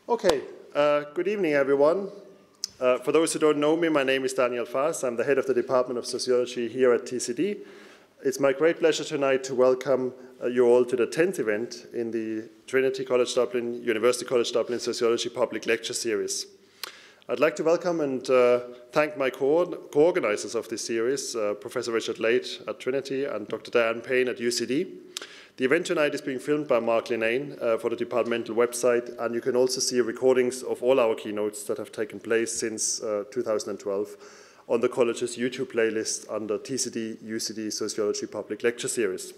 Okay, good evening, everyone. For those who don't know me, my name is Daniel Faas. I'm the head of the Department of Sociology here at TCD. It's my great pleasure tonight to welcome you all to the 10th event in the Trinity College Dublin, University College Dublin Sociology Public Lecture Series. I'd like to welcome and thank my co-organizers of this series, Professor Richard Late at Trinity and Dr. Diane Payne at UCD. The event tonight is being filmed by Mark Linnane for the departmental website, and you can also see recordings of all our keynotes that have taken place since 2012 on the college's YouTube playlist under TCD UCD Sociology Public Lecture Series.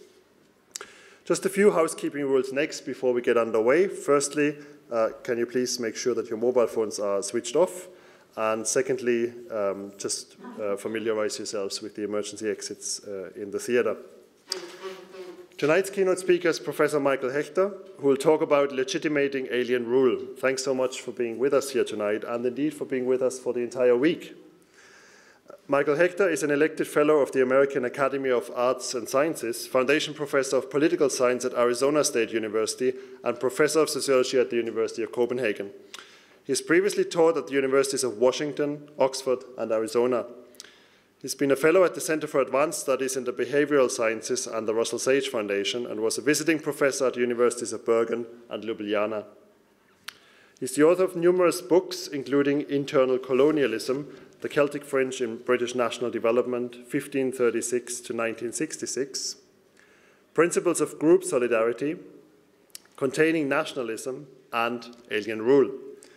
Just a few housekeeping rules next before we get underway. Firstly, can you please make sure that your mobile phones are switched off? And secondly, just familiarize yourselves with the emergency exits in the theater. Tonight's keynote speaker is Professor Michael Hechter, who will talk about legitimating alien rule. Thanks so much for being with us here tonight, and indeed for being with us for the entire week. Michael Hechter is an elected fellow of the American Academy of Arts and Sciences, foundation professor of political science at Arizona State University, and professor of sociology at the University of Copenhagen. He has previously taught at the universities of Washington, Oxford, and Arizona. He's been a fellow at the Center for Advanced Studies in the Behavioral Sciences and the Russell Sage Foundation, and was a visiting professor at the universities of Bergen and Ljubljana. He's the author of numerous books, including Internal Colonialism, The Celtic Fringe in British National Development, 1536 to 1966, Principles of Group Solidarity, Containing Nationalism, and Alien Rule.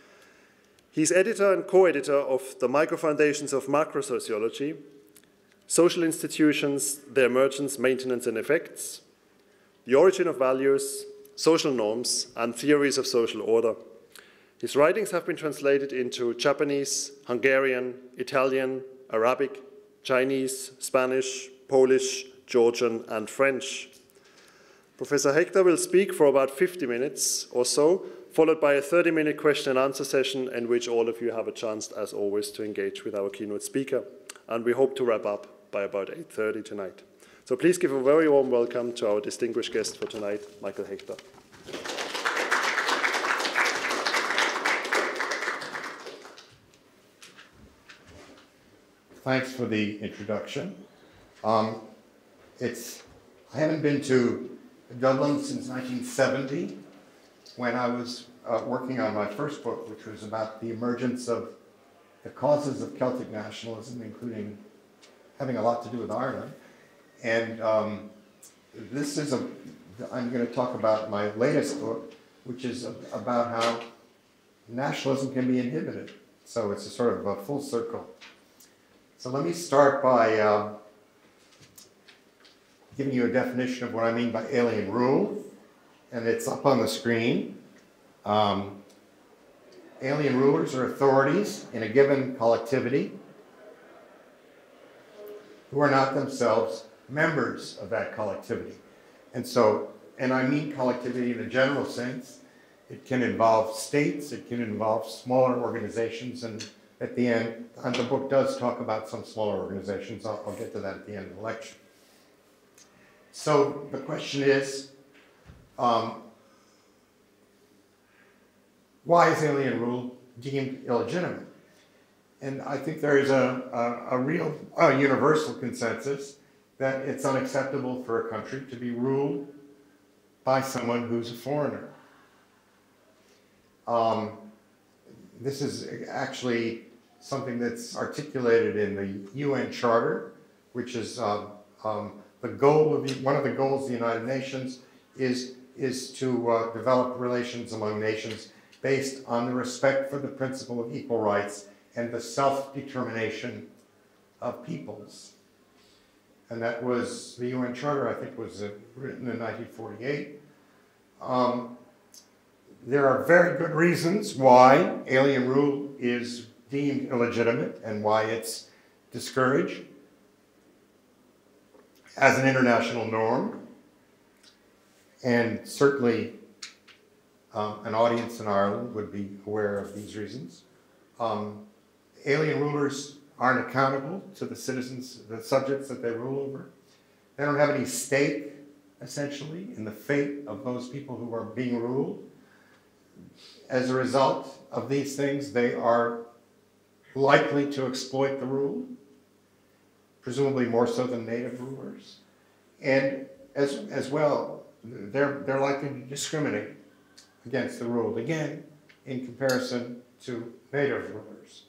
He's editor and co-editor of The Microfoundations of Macrosociology, Social Institutions, Their Emergence, Maintenance, and Effects, The Origin of Values, Social Norms, and Theories of Social Order. His writings have been translated into Japanese, Hungarian, Italian, Arabic, Chinese, Spanish, Polish, Georgian, and French. Professor Hechter will speak for about 50 minutes or so, followed by a 30-minute question and answer session in which all of you have a chance, as always, to engage with our keynote speaker. And we hope to wrap up by about 8:30 tonight. So please give a very warm welcome to our distinguished guest for tonight, Michael Hechter. Thanks for the introduction. I haven't been to Dublin since 1970, when I was working on my first book, which was about the emergence of the causes of Celtic nationalism, including having a lot to do with Ireland. And I'm going to talk about my latest book, which is about how nationalism can be inhibited. So it's a sort of a full circle. So let me start by giving you a definition of what I mean by alien rule, and it's up on the screen. Alien rulers are authorities in a given collectivity who are not themselves members of that collectivity. And I mean collectivity in a general sense. It can involve states, it can involve smaller organizations, and at the end, and the book does talk about some smaller organizations. I'll get to that at the end of the lecture. So the question is, why is alien rule deemed illegitimate? And I think there is a real universal consensus that it's unacceptable for a country to be ruled by someone who's a foreigner. This is actually something that's articulated in the UN Charter, which is the goal of one of the goals of the United Nations is to develop relations among nations based on the respect for the principle of equal rights and the self-determination of peoples. And that was, the UN Charter, I think, was written in 1948. There are very good reasons why alien rule is deemed illegitimate and why it's discouraged as an international norm. And certainly an audience in Ireland would be aware of these reasons. Alien rulers aren't accountable to the citizens, the subjects that they rule over. They don't have any stake, essentially, in the fate of those people who are being ruled. as a result of these things, they are likely to exploit the rule, presumably more so than native rulers. And as well, they're likely to discriminate against the ruled, again, in comparison to native rulers.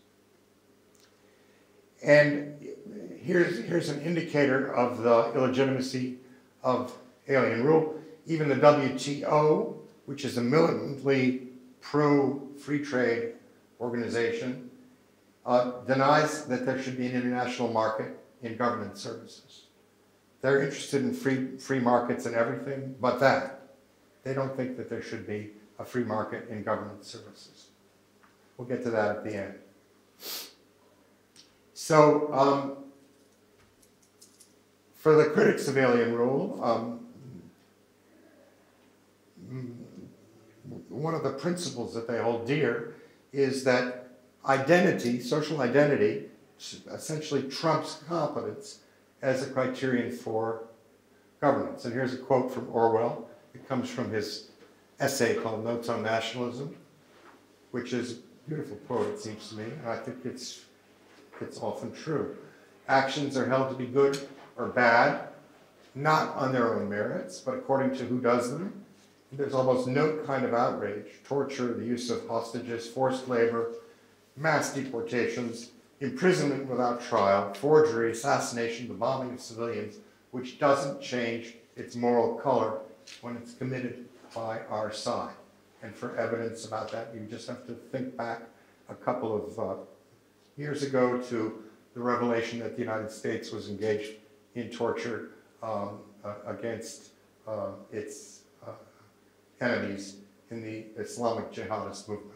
And here's an indicator of the illegitimacy of alien rule. Even the WTO, which is a militantly pro-free trade organization, denies that there should be an international market in government services. They're interested in free markets and everything but that. They don't think that there should be a free market in government services. We'll get to that at the end. So, for the critics of alien rule, one of the principles that they hold dear is that identity, social identity, essentially trumps competence as a criterion for governance. And here's a quote from Orwell. It comes from his essay called Notes on Nationalism, which is a beautiful quote, it seems to me, and I think it's often true. Actions are held to be good or bad, not on their own merits, but according to who does them. There's almost no kind of outrage, torture, the use of hostages, forced labor, mass deportations, imprisonment without trial, forgery, assassination, the bombing of civilians, which doesn't change its moral color when it's committed by our side. And for evidence about that, you just have to think back a couple of years ago to the revelation that the United States was engaged in torture against its enemies in the Islamic jihadist movement.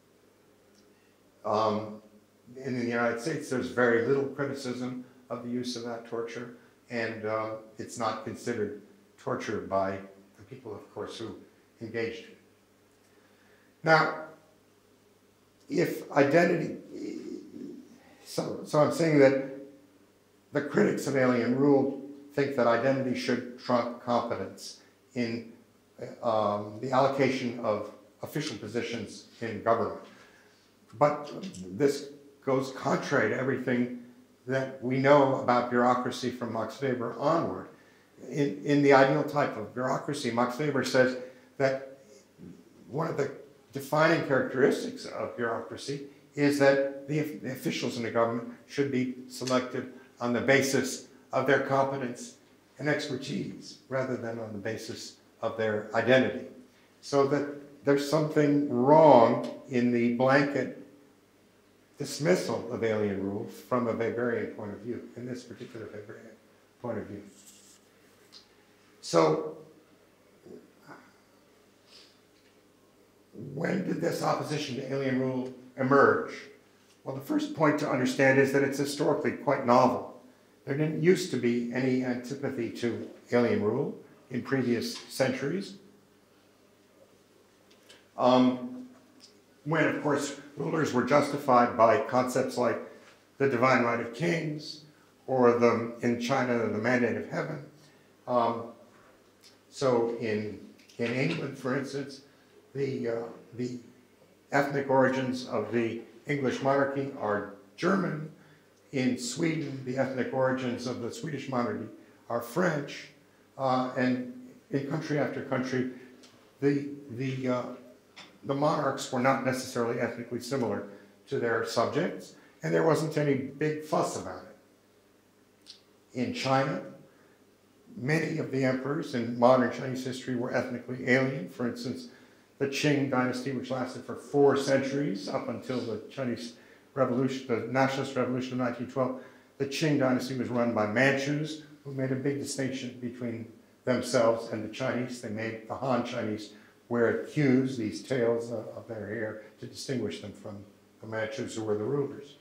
In the United States, there's very little criticism of the use of that torture, and it's not considered torture by the people, of course, who engaged in it. Now, if identity, so I'm saying that the critics of alien rule think that identity should trump competence in the allocation of official positions in government. But this goes contrary to everything that we know about bureaucracy from Max Weber onward. In the ideal type of bureaucracy, Max Weber says that one of the defining characteristics of bureaucracy is that the officials in the government should be selected on the basis of their competence and expertise rather than on the basis of their identity. So that there's something wrong in the blanket dismissal of alien rule from a Weberian point of view, in this particular Weberian point of view. So, when did this opposition to alien rule emerge? Well, the first point to understand is that it's historically quite novel. There didn't used to be any antipathy to alien rule in previous centuries. When, of course, rulers were justified by concepts like the divine right of kings, or in China, the mandate of heaven. So in England, for instance, the ethnic origins of the English monarchy are German. In Sweden, the ethnic origins of the Swedish monarchy are French. And in country after country, the monarchs were not necessarily ethnically similar to their subjects, and there wasn't any big fuss about it. In China, many of the emperors in modern Chinese history were ethnically alien. For instance, the Qing dynasty, which lasted for 4 centuries up until the Chinese Revolution, the Nationalist Revolution of 1912. The Qing dynasty was run by Manchus, who made a big distinction between themselves and the Chinese. They made the Han Chinese wear queues, these tails of their hair, to distinguish them from the Manchus, who were the rulers.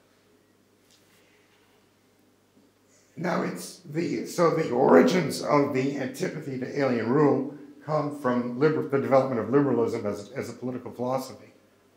Now, so the origins of the antipathy to alien rule come from the development of liberalism as a political philosophy.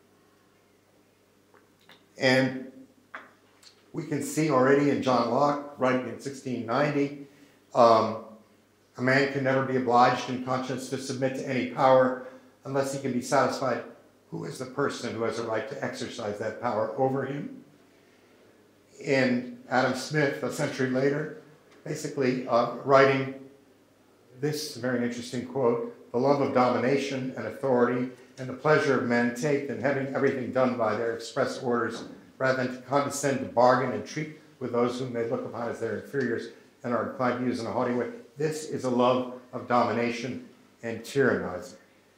And we can see already in John Locke, writing in 1690, a man can never be obliged in conscience to submit to any power unless he can be satisfied who is the person who has the right to exercise that power over him. And Adam Smith, a century later, basically writing this very interesting quote: "The love of domination and authority and the pleasure of men take in having everything done by their express orders, rather than to condescend to bargain and treat with those whom they look upon as their inferiors and are inclined to use in a haughty way. This is a love of domination and tyrannizing."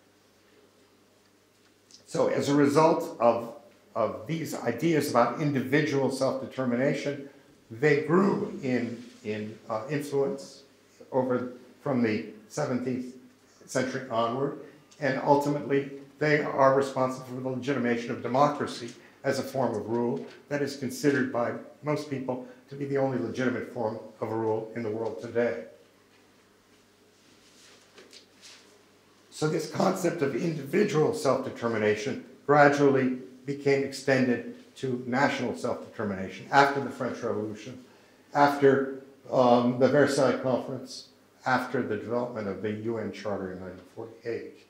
So as a result of these ideas about individual self-determination, they grew in influence from the 17th century onward, and ultimately they are responsible for the legitimation of democracy as a form of rule that is considered by most people to be the only legitimate form of a rule in the world today. So this concept of individual self-determination gradually became extended to national self-determination after the French Revolution, after the Versailles Conference, after the development of the UN Charter in 1948.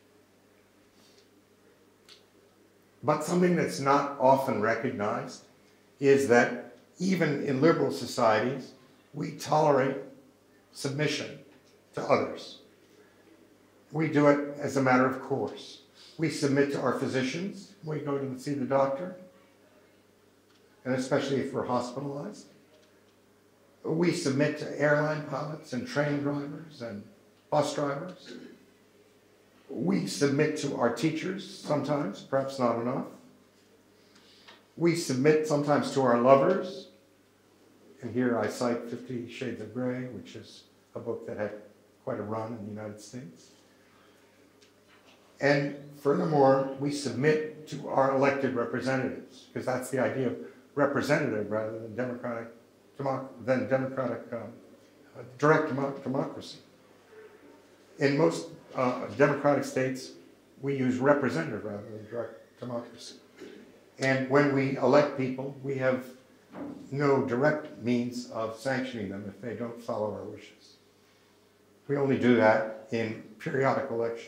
But something that's not often recognized is that even in liberal societies, we tolerate submission to others. We do it as a matter of course. We submit to our physicians when we go to see the doctor, and especially if we're hospitalized. We submit to airline pilots and train drivers and bus drivers. We submit to our teachers sometimes, perhaps not enough. We submit sometimes to our lovers. And here I cite 50 Shades of Grey, which is a book that had quite a run in the United States. And furthermore, we submit to our elected representatives, because that's the idea of representative rather than direct democracy. In most democratic states, we use representative rather than direct democracy. And when we elect people, we have no direct means of sanctioning them if they don't follow our wishes. We only do that in periodic elections.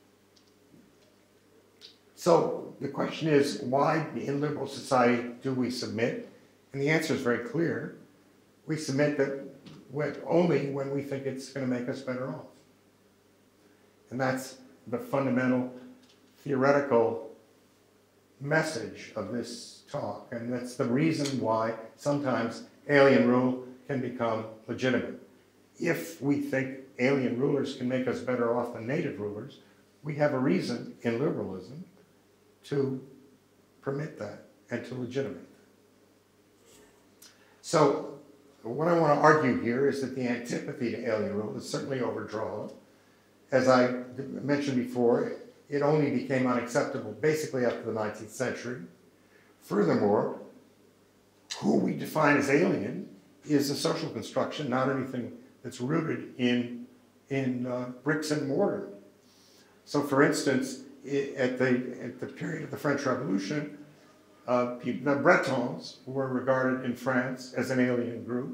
So the question is, why in liberal society do we submit? And the answer is very clear. We submit that only when we think it's going to make us better off. And that's the fundamental theoretical message of this talk. And that's the reason why sometimes alien rule can become legitimate. If we think alien rulers can make us better off than native rulers, we have a reason in liberalism to permit that and to legitimate that. So what I want to argue here is that the antipathy to alien rule is certainly overdrawn. As I mentioned before, it only became unacceptable basically after the 19th century. Furthermore, who we define as alien is a social construction, not anything that's rooted in bricks and mortar. So for instance, at the period of the French Revolution, the Bretons were regarded in France as an alien group.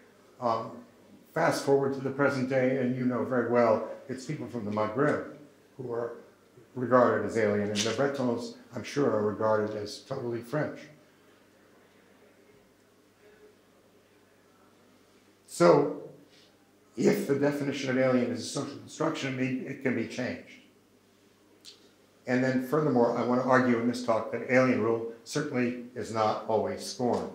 Fast forward to the present day, and you know very well, it's people from the Maghreb who are regarded as alien, and the Bretons, I'm sure, are regarded as totally French. So, if the definition of alien is a social construction, it can be changed. And then furthermore, I want to argue in this talk that alien rule certainly is not always scorned.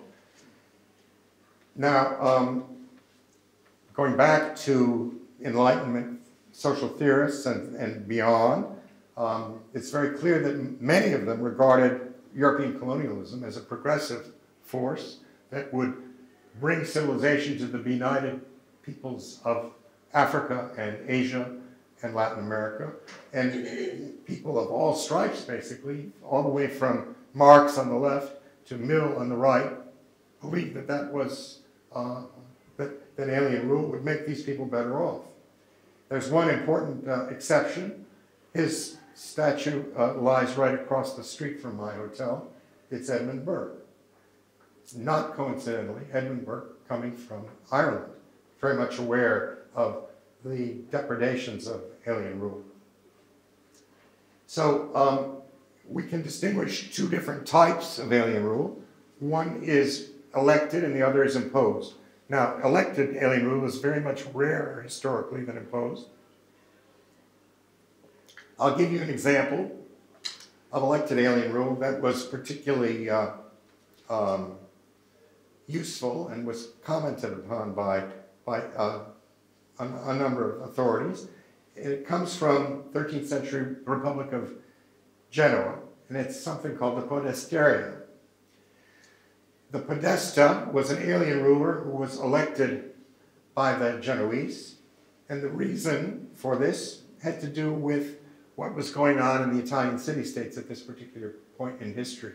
Now, going back to Enlightenment social theorists and beyond, it's very clear that many of them regarded European colonialism as a progressive force that would bring civilization to the benighted peoples of Africa and Asia and Latin America, and people of all stripes, basically, all the way from Marx on the left to Mill on the right, believed that that was that alien rule would make these people better off. There's one important exception. His statue lies right across the street from my hotel. It's Edmund Burke. Not coincidentally, Edmund Burke coming from Ireland, very much aware of the depredations of alien rule. So we can distinguish two different types of alien rule. One is elected and the other is imposed. Now, elected alien rule is very much rarer historically than imposed. I'll give you an example of elected alien rule that was particularly useful and was commented upon by a number of authorities. It comes from 13th century Republic of Genoa, and it's something called the Podesteria. The Podesta was an alien ruler who was elected by the Genoese, and the reason for this had to do with what was going on in the Italian city-states at this particular point in history.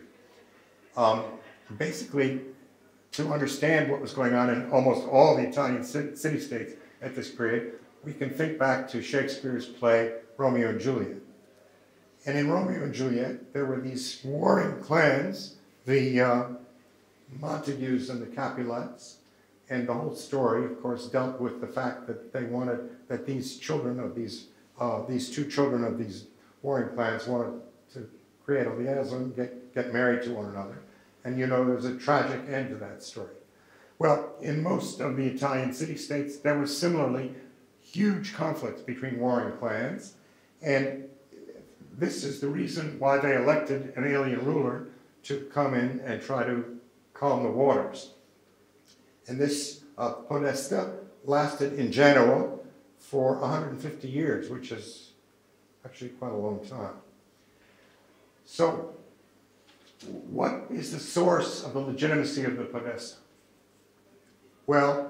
Basically, to understand what was going on in almost all the Italian city-states at this period, we can think back to Shakespeare's play Romeo and Juliet. And in Romeo and Juliet, there were these warring clans, the Montagues and the Capulets, and the whole story, of course, dealt with the fact that they wanted, that these children of these two children of these warring clans wanted to create a liaison, get married to one another. And you know, there's a tragic end to that story. Well, in most of the Italian city-states, there was similarly huge conflicts between warring clans, and this is the reason why they elected an alien ruler to come in and try to calm the waters. And this Podesta lasted in Genoa for 150 years, which is actually quite a long time. So, what is the source of the legitimacy of the Podesta? Well,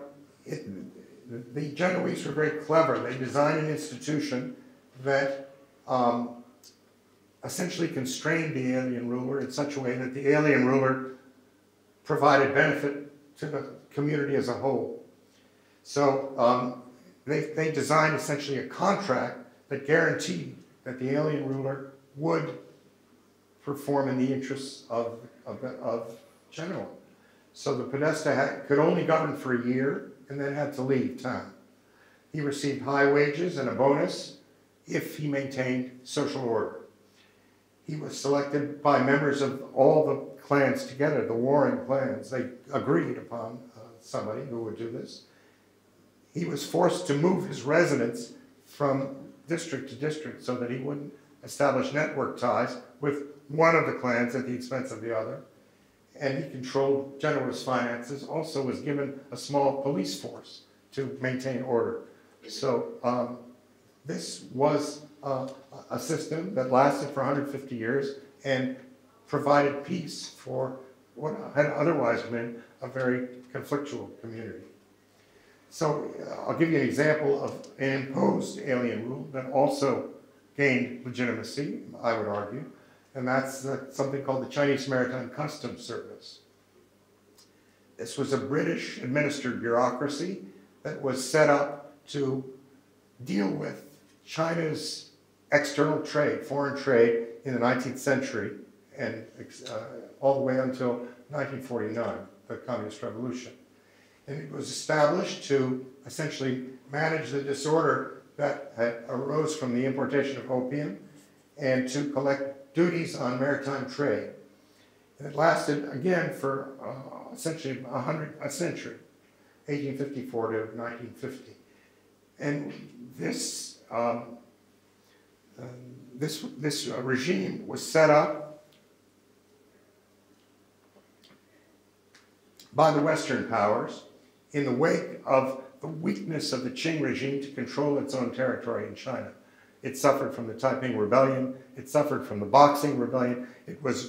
the Genoese were very clever. They designed an institution that essentially constrained the alien ruler in such a way that the alien ruler provided benefit to the community as a whole. So they designed essentially a contract that guaranteed that the alien ruler would perform in the interests of Genoa. So the Podesta could only govern for a year and then had to leave town. He received high wages and a bonus if he maintained social order. He was selected by members of all the clans together, the warring clans. They agreed upon somebody who would do this. He was forced to move his residence from district to district so that he wouldn't establish network ties with one of the clans at the expense of the other. And he controlled Genoa's finances, also was given a small police force to maintain order. So this was a system that lasted for 150 years and provided peace for what had otherwise been a very conflictual community. So I'll give you an example of an imposed alien rule that also gained legitimacy, I would argue, and that's something called the Chinese Maritime Customs Service. This was a British-administered bureaucracy that was set up to deal with China's external trade, foreign trade in the 19th century and all the way until 1949, the Communist Revolution. And it was established to essentially manage the disorder that arose from the importation of opium and to collect duties on maritime trade. And it lasted, again, for essentially a century, 1854 to 1950. And this regime was set up by the Western powers in the wake of the weakness of the Qing regime to control its own territory in China. It suffered from the Taiping Rebellion. It suffered from the Boxing Rebellion. It was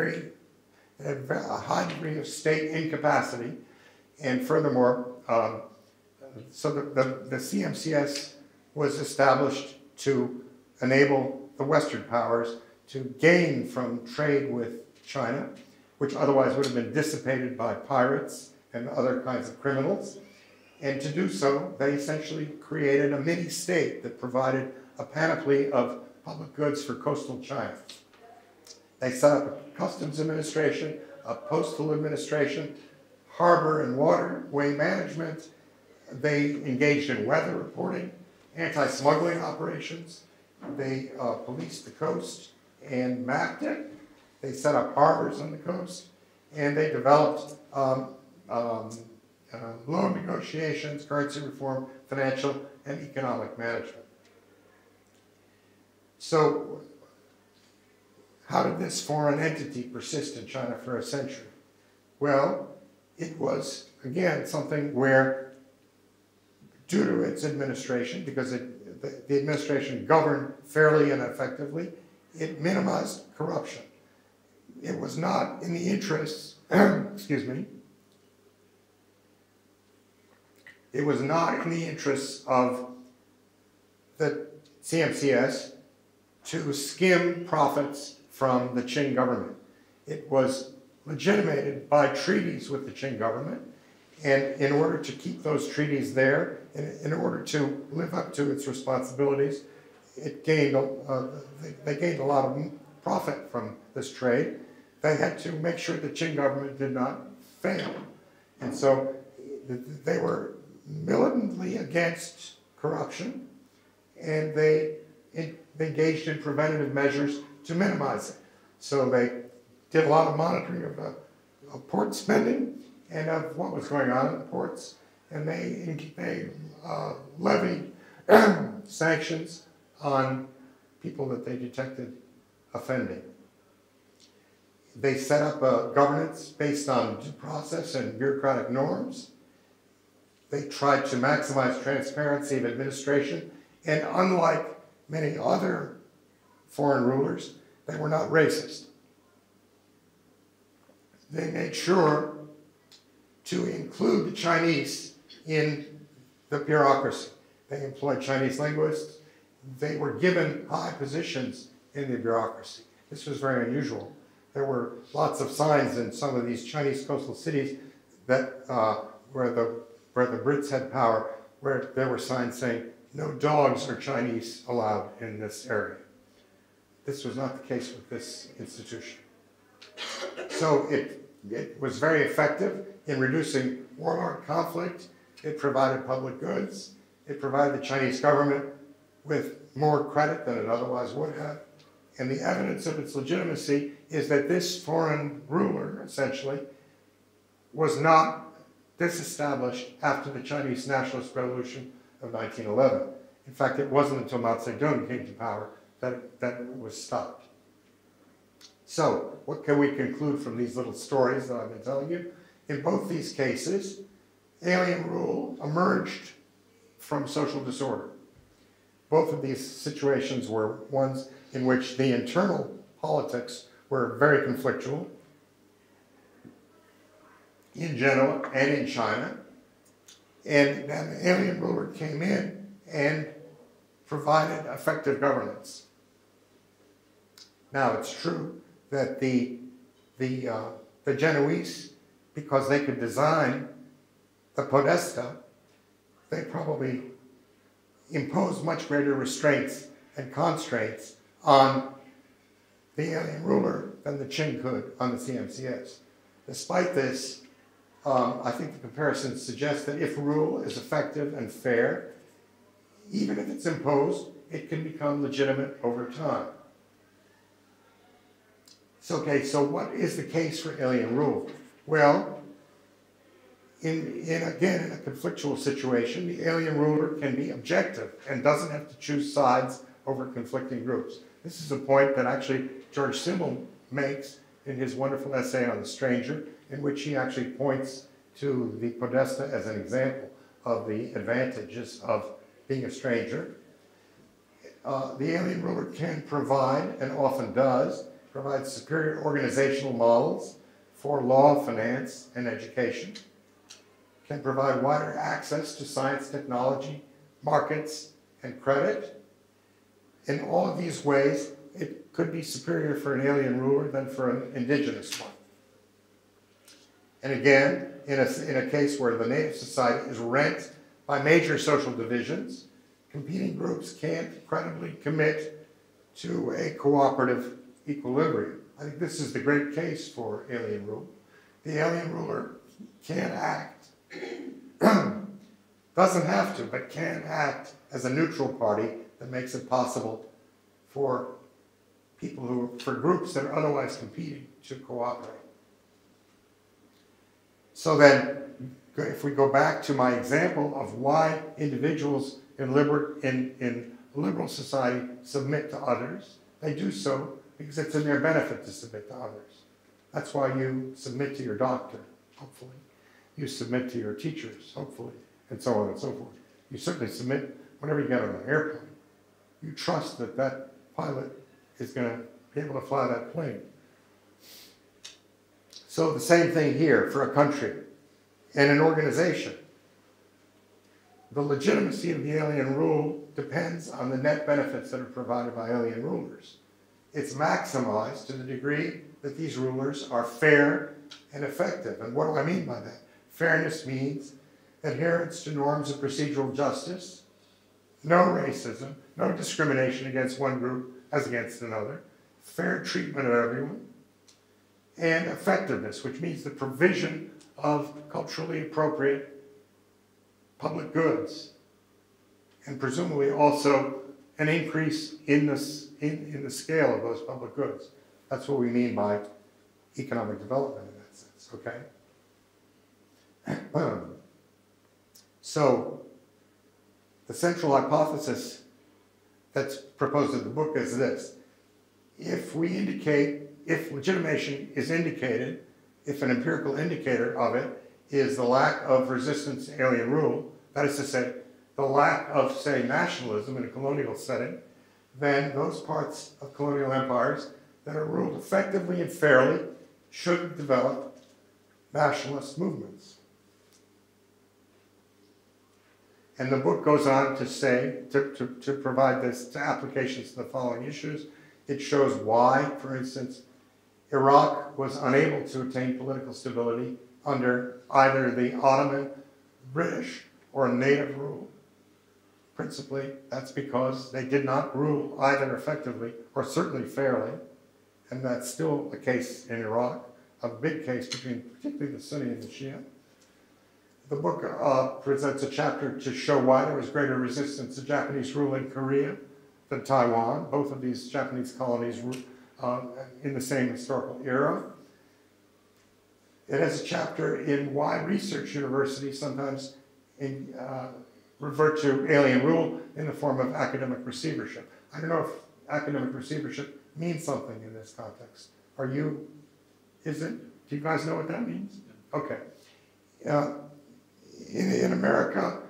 a high degree of state incapacity. And furthermore, so the CMCS was established to enable the Western powers to gain from trade with China, which otherwise would have been dissipated by pirates and other kinds of criminals. And to do so, they essentially created a mini-state that provided a panoply of public goods for coastal China. They set up a customs administration, a postal administration, harbor and waterway management. They engaged in weather reporting, anti-smuggling operations, They policed the coast and mapped it. They set up harbors on the coast, and they developed loan negotiations, currency reform, financial and economic management. So how did this foreign entity persist in China for a century? Well, it was, again, something where, due to its administration, because the administration governed fairly and effectively, it minimized corruption. It was not in the interests, excuse me, it was not in the interests of the CMCS to skim profits from the Qing government. It was legitimated by treaties with the Qing government, and in order to keep those treaties there, in order to live up to its responsibilities, it gained, they gained a lot of profit from this trade. They had to make sure the Qing government did not fail. And so they were militantly against corruption, and they engaged in preventative measures to minimize it. So they did a lot of monitoring of port spending and of what was going on in the ports, and they levied sanctions on people that they detected offending. They set up a governance based on due process and bureaucratic norms. They tried to maximize transparency of administration, and unlike many other foreign rulers, they were not racist. They made sure to include the Chinese in the bureaucracy. They employed Chinese linguists. They were given high positions in the bureaucracy. This was very unusual. There were lots of signs in some of these Chinese coastal cities that where the Brits had power, where there were signs saying, "No dogs or Chinese allowed in this area." This was not the case with this institution. So it was very effective in reducing warlord conflict. It provided public goods. It provided the Chinese government with more credit than it otherwise would have. And the evidence of its legitimacy is that this foreign ruler, essentially, was not disestablished after the Chinese Nationalist Revolution of 1911. In fact, it wasn't until Mao Zedong came to power that it was stopped. So, what can we conclude from these little stories that I've been telling you? In both these cases, alien rule emerged from social disorder. Both of these situations were ones in which the internal politics were very conflictual in Genoa and in China. And then the alien ruler came in and provided effective governance. Now, it's true that the Genoese, because they could design the podesta, they probably imposed much greater restraints and constraints on the alien ruler than the Qing could on the CMCS. Despite this, I think the comparisons suggest that if rule is effective and fair, even if it's imposed, it can become legitimate over time. So what is the case for alien rule? Well, in a conflictual situation, the alien ruler can be objective and doesn't have to choose sides over conflicting groups. This is a point that actually George Simmel makes in his wonderful essay on the stranger, in which he actually points to the podesta as an example of the advantages of being a stranger. The alien ruler can provide, and often does, provide superior organizational models for law, finance, and education, can provide wider access to science, technology, markets, and credit. In all of these ways, it could be superior for an alien ruler than for an indigenous one. And again, in a case where the native society is rent by major social divisions, competing groups can't credibly commit to a cooperative equilibrium. I think this is the great case for alien rule. The alien ruler can act, doesn't have to, but can act as a neutral party that makes it possible for for groups that are otherwise competing to cooperate. So then, if we go back to my example of why individuals in liberal society submit to others, they do so because it's in their benefit to submit to others. That's why you submit to your doctor, hopefully. You submit to your teachers, hopefully, and so on and so forth. You certainly submit whenever you get on an airplane. You trust that that pilot is going to be able to fly that plane. So the same thing here for a country and an organization. The legitimacy of the alien rule depends on the net benefits that are provided by alien rulers. It's maximized to the degree that these rulers are fair and effective. And what do I mean by that? Fairness means adherence to norms of procedural justice, no racism, no discrimination against one group as against another, fair treatment of everyone, and effectiveness, which means the provision of culturally appropriate public goods, and presumably also an increase in the scale of those public goods. That's what we mean by economic development in that sense, okay? So the central hypothesis that's proposed in the book is this. If legitimation is indicated, if an empirical indicator of it is the lack of resistance to alien rule, that is to say, the lack of, say, nationalism in a colonial setting, then those parts of colonial empires that are ruled effectively and fairly should develop nationalist movements. And the book goes on to say, to provide this to applications to the following issues. It shows why, for instance, Iraq was unable to attain political stability under either the Ottoman, British, or native rule. Principally, that's because they did not rule either effectively or certainly fairly, and that's still the case in Iraq, a big case between particularly the Sunni and the Shia. The book presents a chapter to show why there was greater resistance to Japanese rule in Korea than Taiwan. Both of these Japanese colonies were in the same historical era. It has a chapter in why research universities sometimes revert to alien rule in the form of academic receivership. I don't know if academic receivership means something in this context. Is it? Do you guys know what that means? Okay. In America,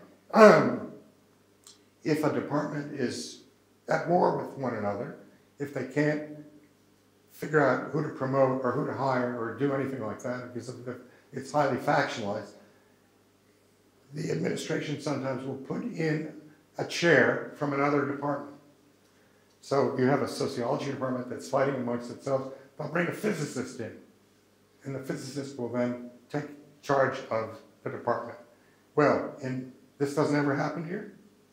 if a department is at war with one another, if they can't figure out who to promote or who to hire or do anything like that, because it's highly factionalized, the administration sometimes will put in a chair from another department. So you have a sociology department that's fighting amongst itself, they'll bring a physicist in, and the physicist will then take charge of the department. Well, and this doesn't ever happen here?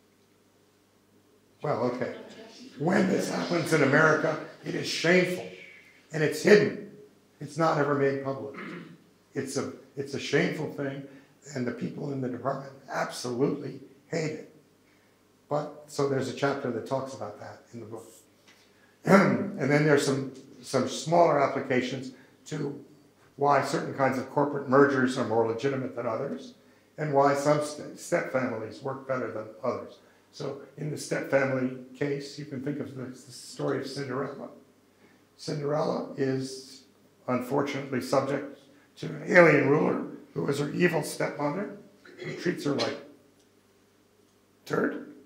Well, okay. When this happens in America, it is shameful, and it's hidden. It's not ever made public. It's a shameful thing, and the people in the department absolutely hate it. But, so there's a chapter that talks about that in the book. And then there's some smaller applications to why certain kinds of corporate mergers are more legitimate than others, and why some step families work better than others. So in the step family case, you can think of the story of Cinderella. Cinderella is unfortunately subject to an alien ruler who is her evil stepmother, who treats her like dirt.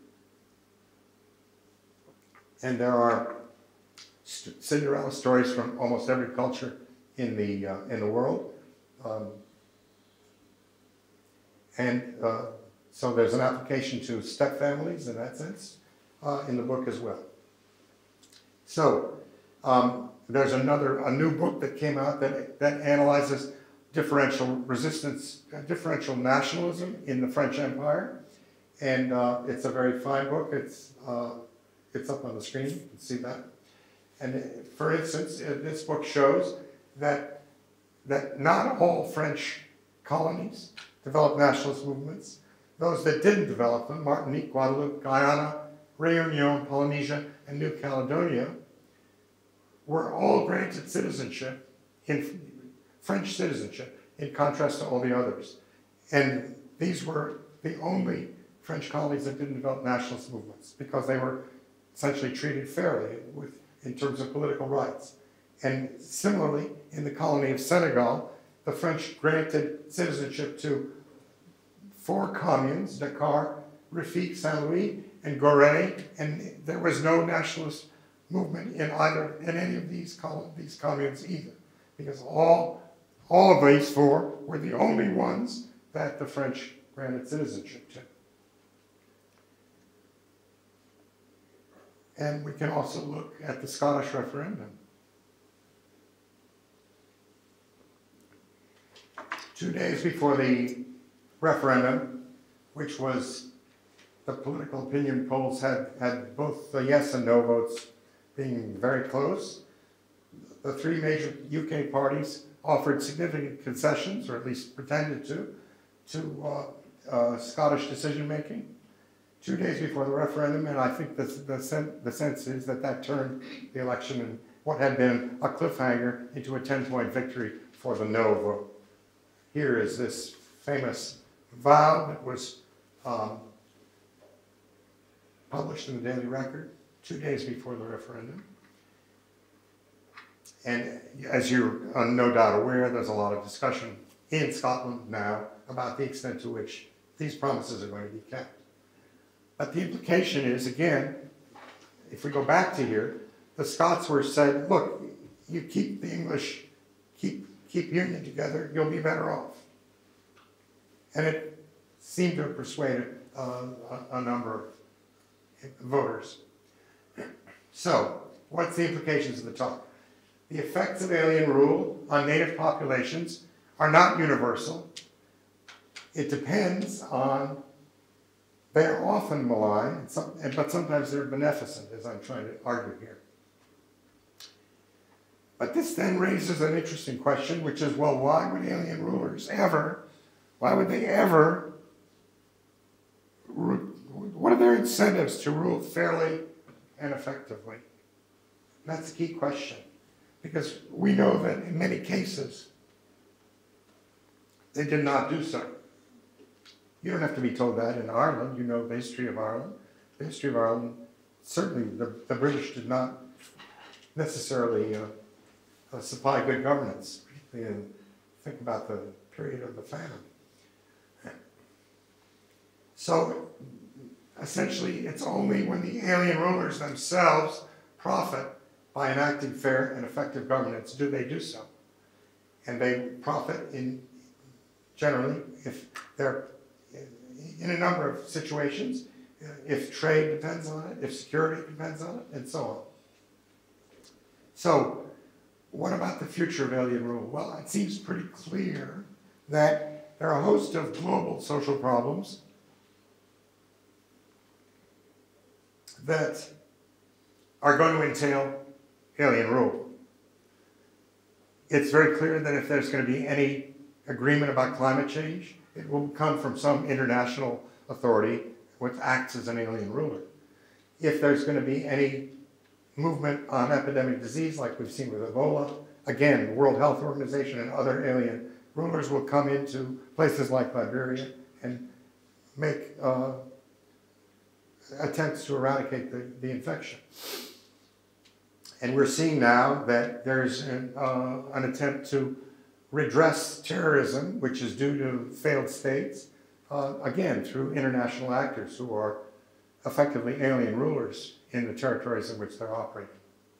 And there are Cinderella stories from almost every culture in the world. So there's an application to step families in that sense in the book as well. So there's a new book that came out that analyzes differential resistance, differential nationalism in the French Empire. And it's a very fine book. It's up on the screen, you can see that. And for instance, this book shows that not all French colonies developed nationalist movements. Those that didn't develop them, Martinique, Guadeloupe, Guyana, Réunion, Polynesia, and New Caledonia were all granted citizenship, in French citizenship, in contrast to all the others. And these were the only French colonies that didn't develop nationalist movements because they were essentially treated fairly in terms of political rights. And similarly, in the colony of Senegal, the French granted citizenship to 4 communes, Dakar, Rufisque, Saint-Louis, and Gorée, and there was no nationalist movement in any of these communes either, because all of these 4 were the only ones that the French granted citizenship to. And we can also look at the Scottish referendum. 2 days before the referendum, which was, the political opinion polls had both the yes and no votes being very close, the 3 major UK parties offered significant concessions, or at least pretended to Scottish decision-making 2 days before the referendum, and I think the sense is that turned the election in what had been a cliffhanger into a 10-point victory for the no vote. Here is this famous vow that was published in the Daily Record 2 days before the referendum. And as you're no doubt aware, there's a lot of discussion in Scotland now about the extent to which these promises are going to be kept. But the implication is, again, if we go back to here, the Scots were said, look, you keep the English, keep union together, you'll be better off. And it seemed to have persuaded a number of voters. So, what's the implications of the talk? The effects of alien rule on native populations are not universal. It depends on, they're often malign, but sometimes they're beneficent, as I'm trying to argue here. But this then raises an interesting question, which is, well, why would alien rulers ever, what are their incentives to rule fairly and effectively? That's the key question, because we know that in many cases, they did not do so. You don't have to be told that in Ireland. You know the history of Ireland. The history of Ireland, certainly the British did not necessarily supply good governance, particularly think about the period of the famine. So essentially, it's only when the alien rulers themselves profit by enacting fair and effective governance do they do so. And they profit generally if they're in a number of situations, if trade depends on it, if security depends on it, and so on. So, what about the future of alien rule? Well, it seems pretty clear that there are a host of global social problems that are going to entail alien rule. It's very clear that if there's going to be any agreement about climate change, it will come from some international authority which acts as an alien ruler. If there's going to be any movement on epidemic disease, like we've seen with Ebola, again, the World Health Organization and other alien rulers will come into places like Liberia and make attempts to eradicate the infection. And we're seeing now that there's an attempt to redress terrorism, which is due to failed states, again, through international actors who are effectively alien rulers in the territories in which they're operating.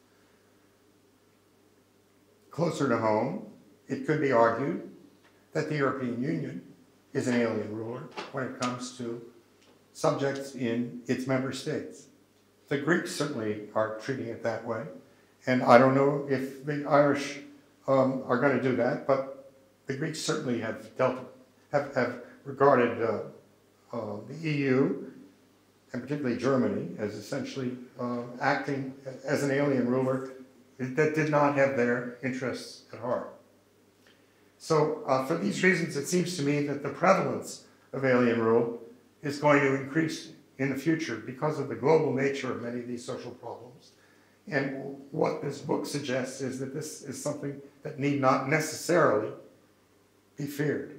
Closer to home, it could be argued that the European Union is an alien ruler when it comes to subjects in its member states. The Greeks certainly are treating it that way, and I don't know if the Irish are going to do that, but the Greeks certainly have regarded the EU, and particularly Germany, as essentially acting as an alien ruler that did not have their interests at heart. So for these reasons, it seems to me that the prevalence of alien rule is going to increase in the future because of the global nature of many of these social problems. And what this book suggests is that this is something that need not necessarily be feared.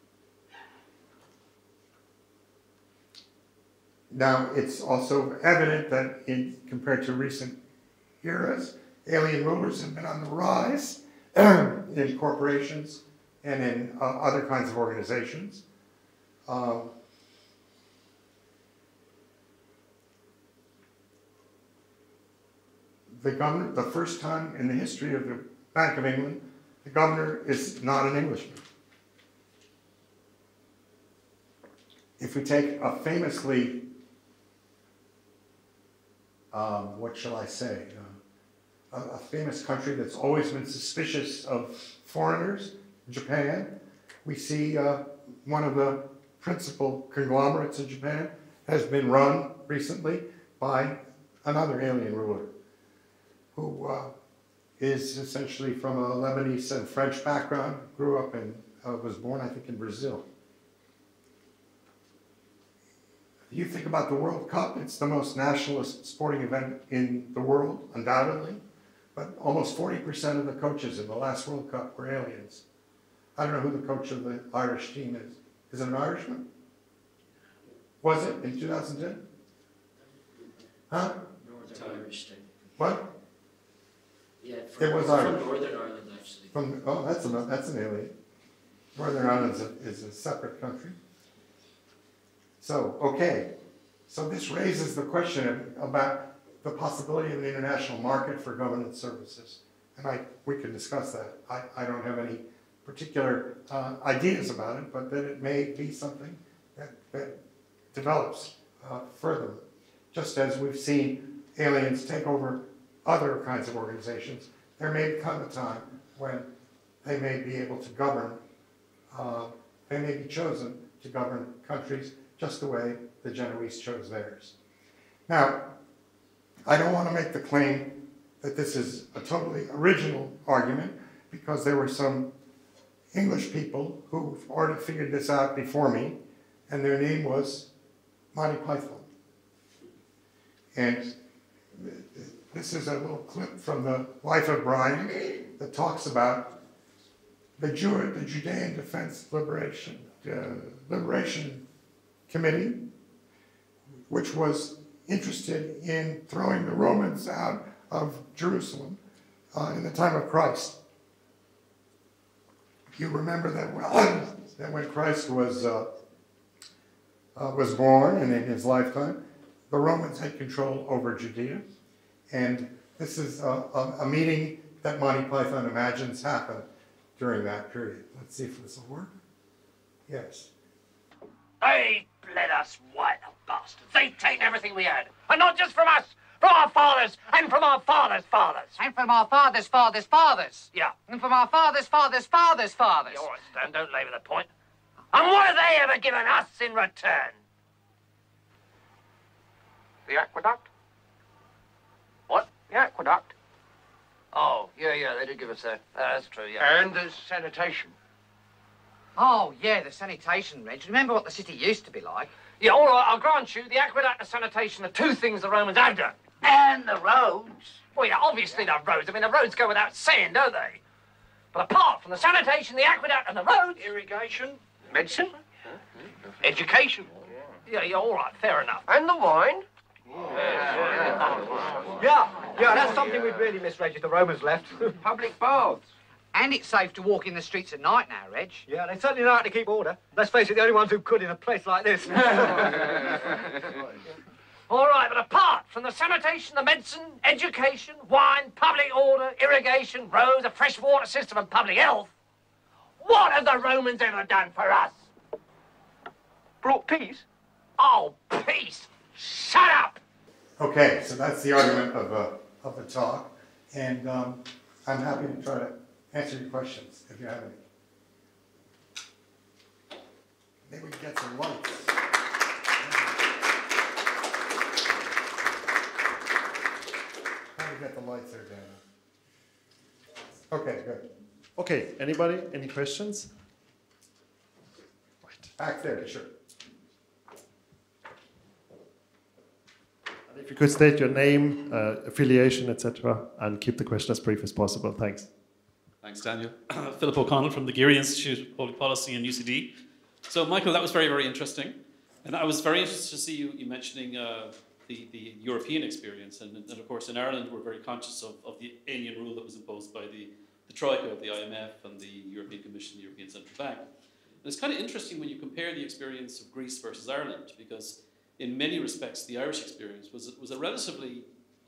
Now, it's also evident that compared to recent eras, alien rulers have been on the rise in corporations and in other kinds of organizations. The governor, the first time in the history of the Bank of England, the governor is not an Englishman. If we take a famously, what shall I say, a famous country that's always been suspicious of foreigners, Japan, we see one of the principal conglomerates in Japan has been run recently by another alien ruler who is essentially from a Lebanese and French background, grew up in, was born, I think, in Brazil. You think about the World Cup, it's the most nationalist sporting event in the world, undoubtedly, but almost 40% of the coaches in the last World Cup were aliens. I don't know who the coach of the Irish team is. Is it an Irishman? Was it in 2010? Huh? Northern Irish thing. What? Yeah, It was Irish. from Northern Ireland, actually. Oh, that's an alien. Northern Ireland is a separate country. So, okay. So this raises the question about the possibility of an international market for governance services. And we can discuss that. I don't have any particular ideas about it, but that it may be something that develops further. Just as we've seen aliens take over other kinds of organizations, there may come a time when they may be able to govern, they may be chosen to govern countries just the way the Genoese chose theirs. Now, I don't want to make the claim that this is a totally original argument, because there were some English people who've already figured this out before me, and their name was Monty Python. And this is a little clip from the Life of Brian that talks about the Judean Defense Liberation Committee, which was interested in throwing the Romans out of Jerusalem in the time of Christ. You remember that when Christ was born and in his lifetime, the Romans had control over Judea. And this is a meeting that Monty Python imagines happened during that period. Let's see if this will work. Yes. They bled us white, the bastards. They've taken everything we had. And not just from us, from our fathers, and from our fathers' fathers. And from our fathers' fathers' fathers. Yeah. And from our fathers' fathers' fathers' fathers. All right, Stan, don't labour the point. And what have they ever given us in return? The aqueduct? What? The aqueduct. Oh, yeah, they did give us that. That's true, yeah. And the sanitation. Oh, yeah, the sanitation, Reg. Remember what the city used to be like? Yeah, all right, I'll grant you, the aqueduct and sanitation are two things the Romans have done. And the roads. Well, yeah, obviously the roads. I mean, the roads go without saying, don't they? But apart from the sanitation, the aqueduct and the roads... Irrigation. Medicine. Education. Yeah, all right, fair enough. And the wine. Yeah, that's something we'd really miss, Reg, if the Romans left. Public baths. And it's safe to walk in the streets at night now, Reg. Yeah, they certainly know how to keep order. Let's face it, the only ones who could in a place like this. All right, but apart from the sanitation, the medicine, education, wine, public order, irrigation, roads, a fresh water system and public health, what have the Romans ever done for us? Brought peace. Oh, peace! Shut up! Okay, so that's the argument of the talk, and I'm happy to try to answer your questions if you have any. Maybe we can get some lights. How do we get the lights there, Dan? Okay, good. Okay, anybody? Any questions? Right. Back there, sure. If you could state your name, affiliation, etc., and keep the question as brief as possible. Thanks. Thanks, Daniel. Philip O'Connell from the Geary Institute of Public Policy and UCD. So, Michael, that was very, very interesting. And I was very interested to see you mentioning the European experience. And of course, in Ireland, we're very conscious of the alien rule that was imposed by the Troika of the IMF and the European Commission, the European Central Bank. And it's kind of interesting when you compare the experience of Greece versus Ireland, because in many respects, the Irish experience was a relatively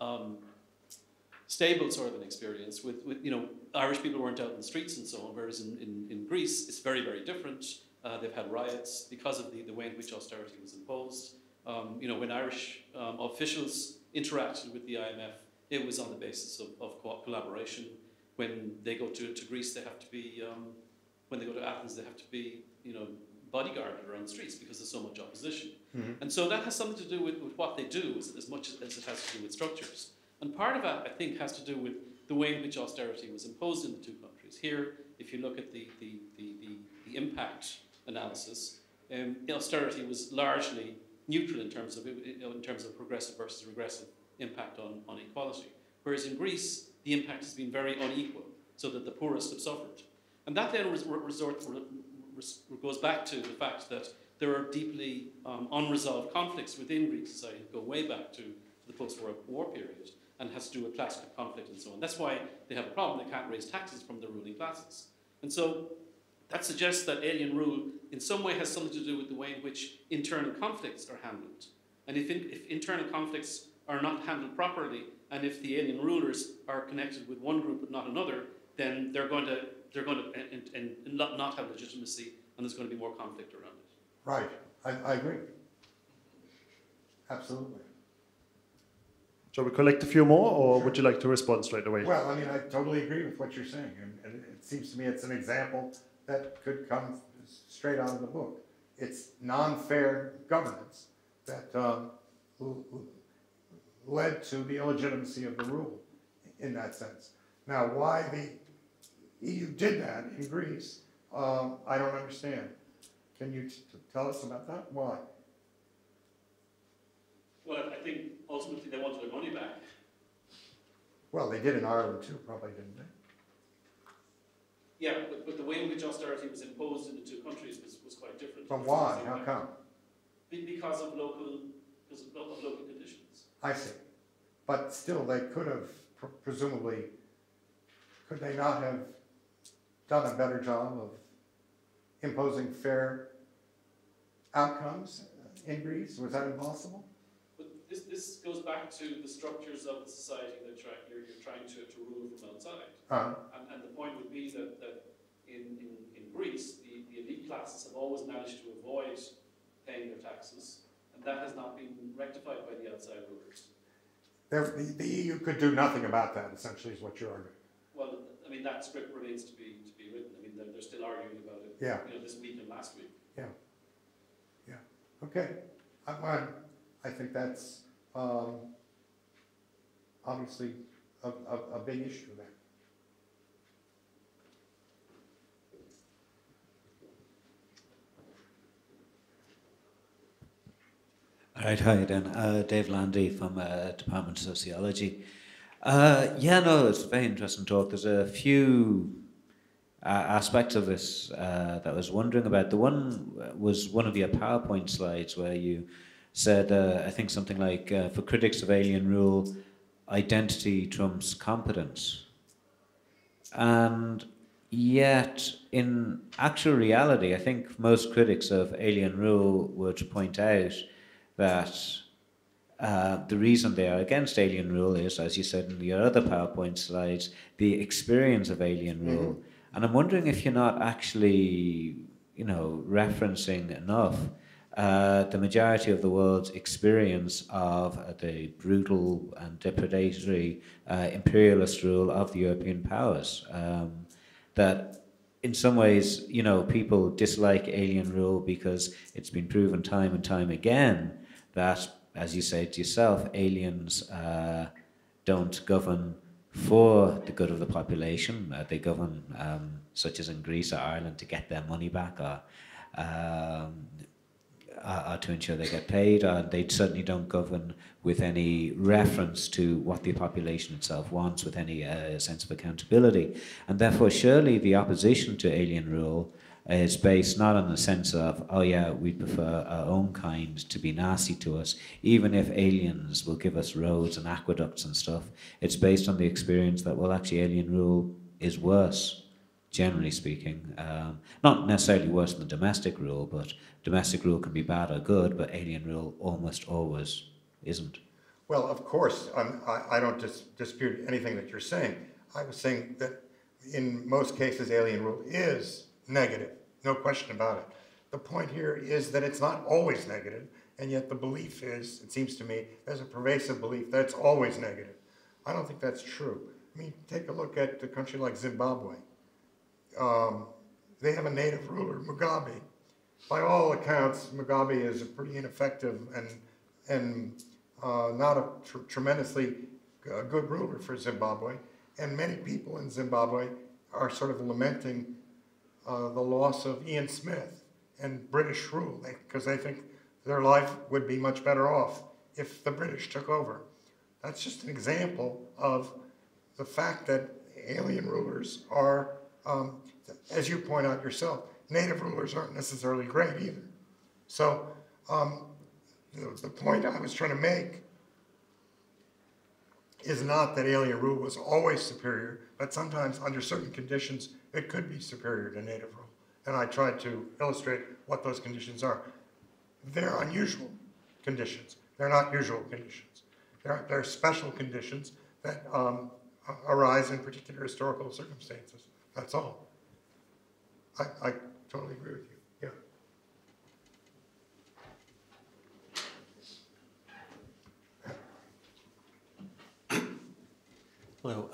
stable sort of an experience with Irish people weren't out in the streets and so on, whereas in Greece, it's very, very different. They've had riots because of the way in which austerity was imposed. When Irish officials interacted with the IMF, it was on the basis of collaboration. When they go to Greece, they have to be, when they go to Athens, they have to be, bodyguarded around the streets because there's so much opposition. Mm-hmm. And so that has something to do with what they do as much as it has to do with structures. And part of that, I think, has to do with the way in which austerity was imposed in the two countries. Here, if you look at the impact analysis, austerity was largely neutral in terms of progressive versus regressive impact on equality. Whereas in Greece, the impact has been very unequal, so that the poorest have suffered. And that then goes back to the fact that there are deeply unresolved conflicts within Greek society that go way back to the post-war period and has to do with class conflict and so on. That's why they have a problem. They can't raise taxes from the ruling classes. And so that suggests that alien rule in some way has something to do with the way in which internal conflicts are handled. And if internal conflicts are not handled properly, and if the alien rulers are connected with one group but not another, then they're going to not have legitimacy, and there's going to be more conflict around it. Right. I agree. Absolutely. Shall we collect a few more, or would you like to respond straight away? Well, I mean, I totally agree with what you're saying, and it seems to me it's an example that could come straight out of the book. It's non-fair governance that led to the illegitimacy of the rule in that sense. Now, why the EU did that in Greece, I don't understand. Can you tell us about that? Why? Well, I think ultimately they wanted their money back. Well, they did in Ireland too, probably, didn't they? Yeah, but the way in which austerity was imposed in the two countries was quite different. But why? How come? Because of local conditions. I see. But still, they could have, presumably, could they not have done a better job of imposing fair outcomes in Greece? Was that impossible? But this goes back to the structures of the society that you're trying to rule from outside. Uh-huh. And the point would be that in Greece, the elite classes have always managed to avoid paying their taxes, and that has not been rectified by the outside rulers. The EU could do nothing about that, essentially, is what you're arguing. Well, I mean, that script remains to be written. I mean, they're still arguing about it. Yeah. This week and last week. Yeah. Yeah. Okay. I think that's obviously a big issue there. All right, hi then. Dave Landy from Department of Sociology. It's a very interesting talk. There's a few aspects of this that I was wondering about. The one was one of your PowerPoint slides where you said, I think something like, for critics of alien rule, identity trumps competence. And yet, in actual reality, I think most critics of alien rule would point out that the reason they are against alien rule is, as you said in your other PowerPoint slides, the experience of alien rule. Mm-hmm. And I'm wondering if you're not actually, referencing enough the majority of the world's experience of the brutal and depredatory imperialist rule of the European powers. That in some ways, people dislike alien rule because it's been proven time and time again that, as you said yourself, aliens don't govern for the good of the population. They govern, such as in Greece or Ireland, to get their money back, or or to ensure they get paid, or they certainly don't govern with any reference to what the population itself wants, with any sense of accountability. And therefore, surely the opposition to alien rule is based not on the sense of, oh yeah, we prefer our own kind to be nasty to us, even if aliens will give us roads and aqueducts and stuff. It's based on the experience that, well, actually alien rule is worse, generally speaking. Not necessarily worse than domestic rule, but domestic rule can be bad or good, but alien rule almost always isn't. Well, of course, I don't dispute anything that you're saying. I was saying that in most cases, alien rule is negative, no question about it. The point here is that it's not always negative, and yet the belief is, it seems to me, there's a pervasive belief that it's always negative. I don't think that's true. I mean, take a look at a country like Zimbabwe. They have a native ruler, Mugabe. By all accounts, Mugabe is a pretty ineffective and not a tremendously good ruler for Zimbabwe. And many people in Zimbabwe are sort of lamenting the loss of Ian Smith and British rule, because they think their life would be much better off if the British took over. That's just an example of the fact that alien rulers are, as you point out yourself, native rulers aren't necessarily great either. So the point I was trying to make is not that alien rule was always superior, but sometimes under certain conditions it could be superior to native rule. And I tried to illustrate what those conditions are. They're unusual conditions. They're not usual conditions. They're special conditions that arise in particular historical circumstances. That's all. I totally agree with you. Yeah. Hello.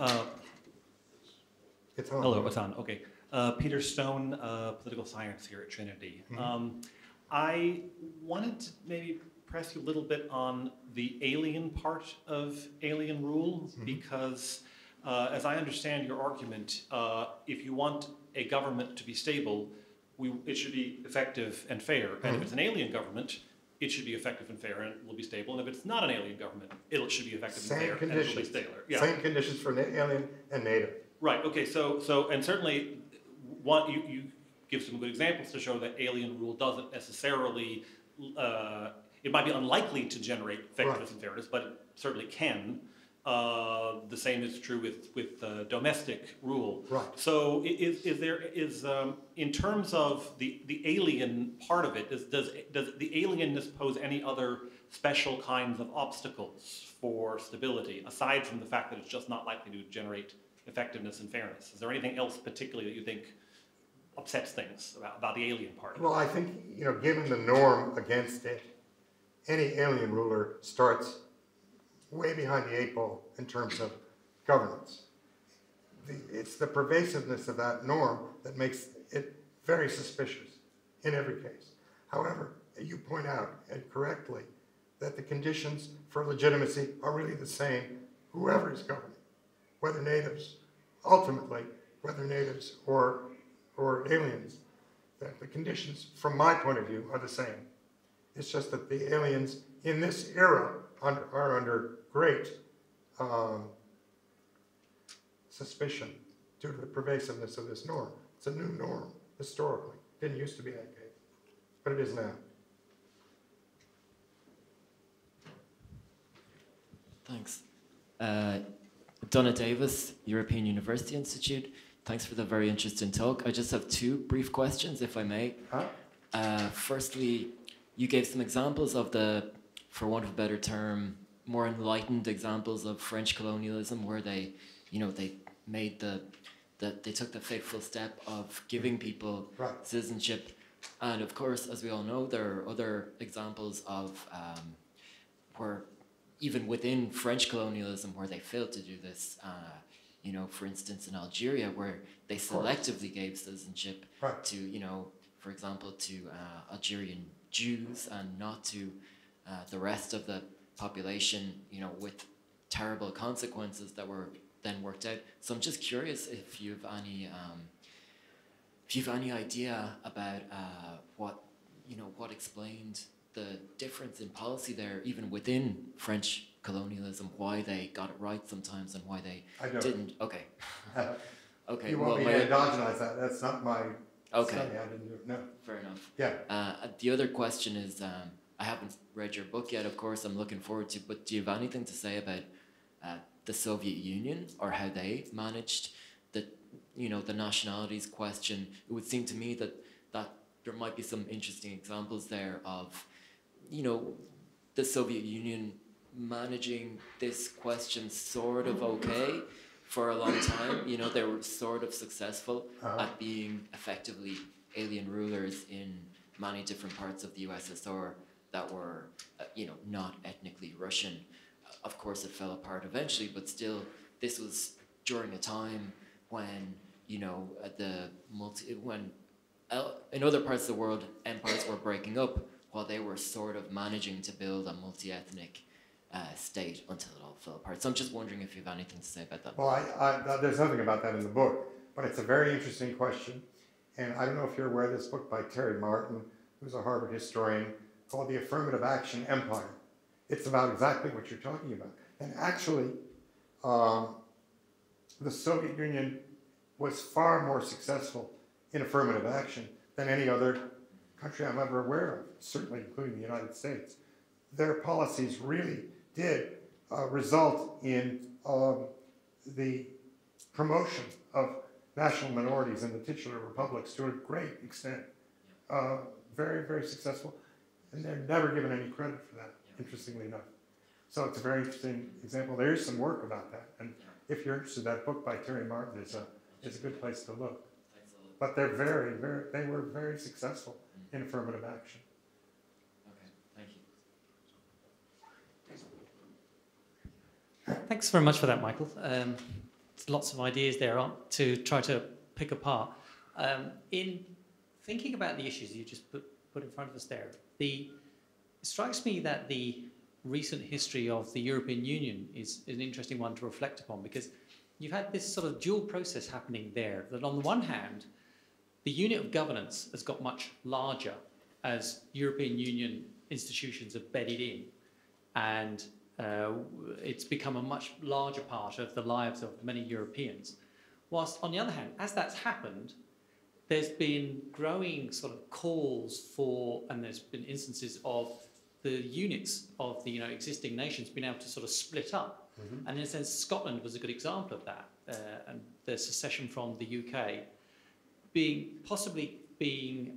It's on. Hello, it's on. Okay. Peter Stone, political science here at Trinity. Mm-hmm. I wanted to maybe press you a little bit on the alien part of alien rule, Mm-hmm. because as I understand your argument, if you want a government to be stable, it should be effective and fair. And if it's an alien government, it should be effective and fair and it will be stable. And if it's not an alien government, it should be effective and fair and it will be stable. Yeah. Same conditions for alien and native. Right. Okay. So and certainly, you give some good examples to show that alien rule doesn't necessarily. It might be unlikely to generate effectiveness and fairness, but it certainly can. The same is true with domestic rule. Right. So is there in terms of the alien part of it, does the alienness pose any other special kinds of obstacles for stability aside from the fact that it's just not likely to generate effectiveness and fairness? Is there anything else particularly that you think upsets things about the alien part? Well, I think, given the norm against it, any alien ruler starts way behind the eight ball in terms of governance. It's the pervasiveness of that norm that makes it very suspicious in every case. However, you point out, and correctly, that the conditions for legitimacy are really the same, whoever is governing, whether natives, ultimately, whether natives or aliens, that the conditions, from my point of view, are the same. It's just that the aliens in this era are under great suspicion due to the pervasiveness of this norm. It's a new norm, historically. Didn't used to be that case, but it is now. Thanks. Donna Davis, European University Institute. Thanks for the very interesting talk. I just have two brief questions, if I may. Firstly, you gave some examples of the, for want of a better term, more enlightened examples of French colonialism, where they made they took the fateful step of giving people citizenship. And of course, as we all know, there are other examples of where even within French colonialism where they failed to do this. For instance, in Algeria, where they selectively gave citizenship to, for example, to Algerian Jews and not to the rest of the population, with terrible consequences that were then worked out. So I'm just curious if you have any idea about what explained the difference in policy there, even within French colonialism, why they got it right sometimes and why they didn't? Okay. Okay. You want me to endogenize that? That's not my study. I didn't do it. No. Fair enough. Yeah. The other question is, I haven't read your book yet, of course, I'm looking forward to, but do you have anything to say about the Soviet Union or how they managed the nationalities question? It would seem to me that there might be some interesting examples there of, the Soviet Union managing this question sort of okay for a long time. They were sort of successful at being effectively alien rulers in many different parts of the USSR that were, not ethnically Russian. Of course, it fell apart eventually, but still, this was during a time when, in other parts of the world, empires were breaking up while they were sort of managing to build a multi-ethnic state until it all fell apart. So I'm just wondering if you have anything to say about that. Well, there's nothing about that in the book, but it's a very interesting question. And I don't know if you're aware of this book by Terry Martin, who's a Harvard historian, called The Affirmative Action Empire. It's about exactly what you're talking about. And actually, the Soviet Union was far more successful in affirmative action than any other country I'm ever aware of, certainly including the United States. Their policies really did result in the promotion of national minorities in the titular republics to a great extent. Very, very successful. And they're never given any credit for that, interestingly enough. So it's a very interesting example. There is some work about that. And if you're interested, that book by Terry Martin is a good place to look. But they're they were very successful in affirmative action. Okay, thank you. Thanks very much for that, Michael. Lots of ideas there to try to pick apart. In thinking about the issues you just put in front of us there, it strikes me that the recent history of the European Union is an interesting one to reflect upon, because you've had this sort of dual process happening there, that on the one hand, the unit of governance has got much larger as European Union institutions have bedded in, and it's become a much larger part of the lives of many Europeans. Whilst on the other hand, as that's happened, there's been growing sort of calls for, and there's been instances of the units of the existing nations being able to sort of split up. Mm-hmm. And in a sense, Scotland was a good example of that, and the secession from the UK possibly being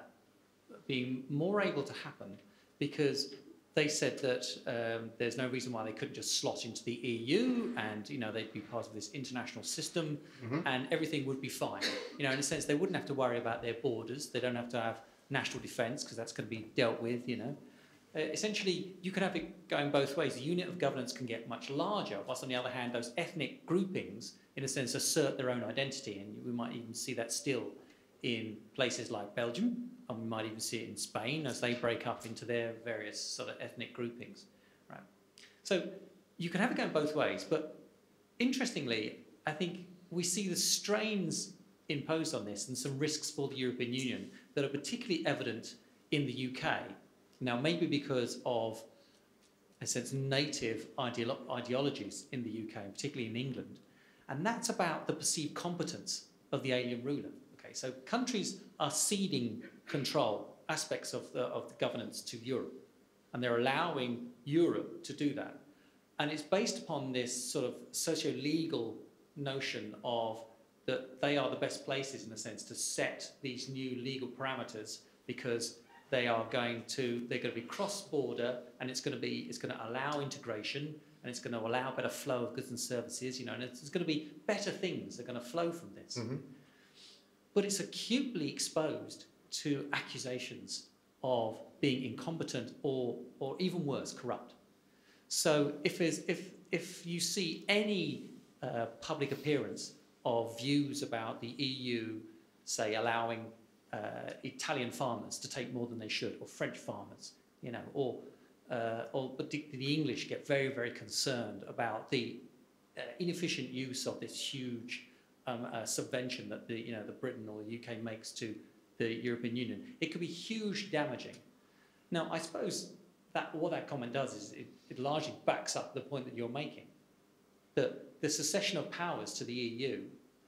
more able to happen because they said that there's no reason why they couldn't just slot into the EU and they'd be part of this international system, mm-hmm. and everything would be fine. In a sense, they wouldn't have to worry about their borders. They don't have to have national defence because that's going to be dealt with. Essentially, you can have it going both ways. The unit of governance can get much larger, whilst on the other hand, those ethnic groupings, in a sense, assert their own identity, and we might even see that still in places like Belgium, and we might even see it in Spain as they break up into their various sort of ethnic groupings. Right. So you can have it going both ways, but interestingly, I think we see the strains imposed on this and some risks for the European Union that are particularly evident in the UK. Now, maybe because of, in a sense, native ideologies in the UK, and particularly in England, and that's about the perceived competence of the alien ruler. Okay, so countries are ceding control, aspects of the governance to Europe, and they're allowing Europe to do that. And it's based upon this sort of socio-legal notion of that they are the best places, in a sense, to set these new legal parameters because they're going to be cross-border, and it's going to allow integration, and it's going to allow better flow of goods and services, and it's going to be better things that are going to flow from this. Mm-hmm. But it's acutely exposed to accusations of being incompetent or even worse, corrupt. So if you see any public appearance of views about the EU, say allowing Italian farmers to take more than they should, or French farmers, but the English get very, very concerned about the inefficient use of this huge subvention that the Britain or the UK makes to the European Union. It could be hugely damaging. Now, I suppose that what that comment does is it largely backs up the point that you're making, that the secession of powers to the EU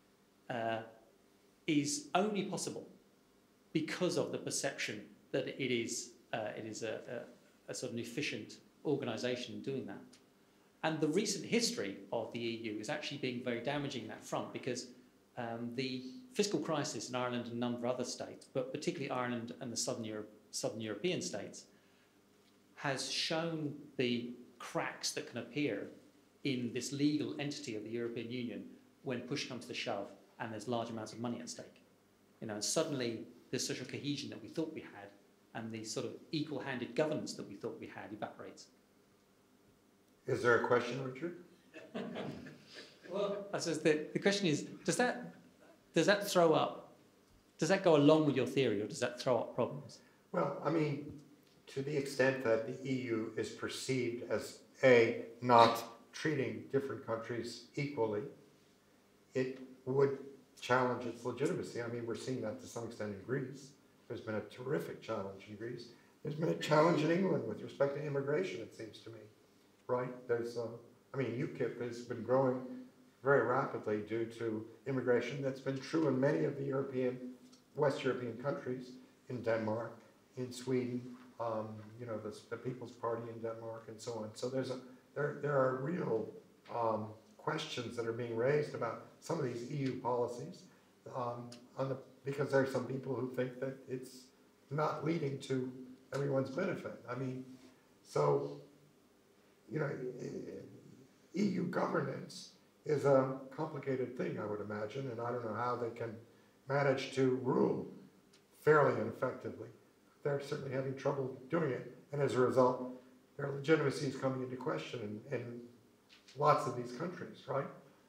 is only possible because of the perception that it is a sort of efficient organisation in doing that. And the recent history of the EU is actually being very damaging in that front, because the fiscal crisis in Ireland and a number of other states, but particularly Ireland and the Southern European states, has shown the cracks that can appear in this legal entity of the European Union when push comes to shove and there's large amounts of money at stake. You know, and suddenly the social cohesion that we thought we had and the sort of equal-handed governance that we thought we had evaporates. Is there a question, Richard? Well, I suppose the question is, does that throw up, does that go along with your theory, or does that throw up problems? Well, I mean, to the extent that the EU is perceived as not treating different countries equally, it would challenge its legitimacy. I mean, we're seeing that to some extent in Greece. There's been a terrific challenge in Greece. There's been a challenge in England with respect to immigration, it seems to me, right? There's, I mean, UKIP has been growing very rapidly due to immigration. That's been true in many of the West European countries, in Denmark, in Sweden, you know, the People's Party in Denmark, and so on. So there are real questions that are being raised about some of these EU policies, because there are some people who think that it's not leading to everyone's benefit. I mean, so, you know, EU governance is a complicated thing, I would imagine, and I don't know how they can manage to rule fairly and effectively. They're certainly having trouble doing it, and as a result, their legitimacy is coming into question in lots of these countries, right?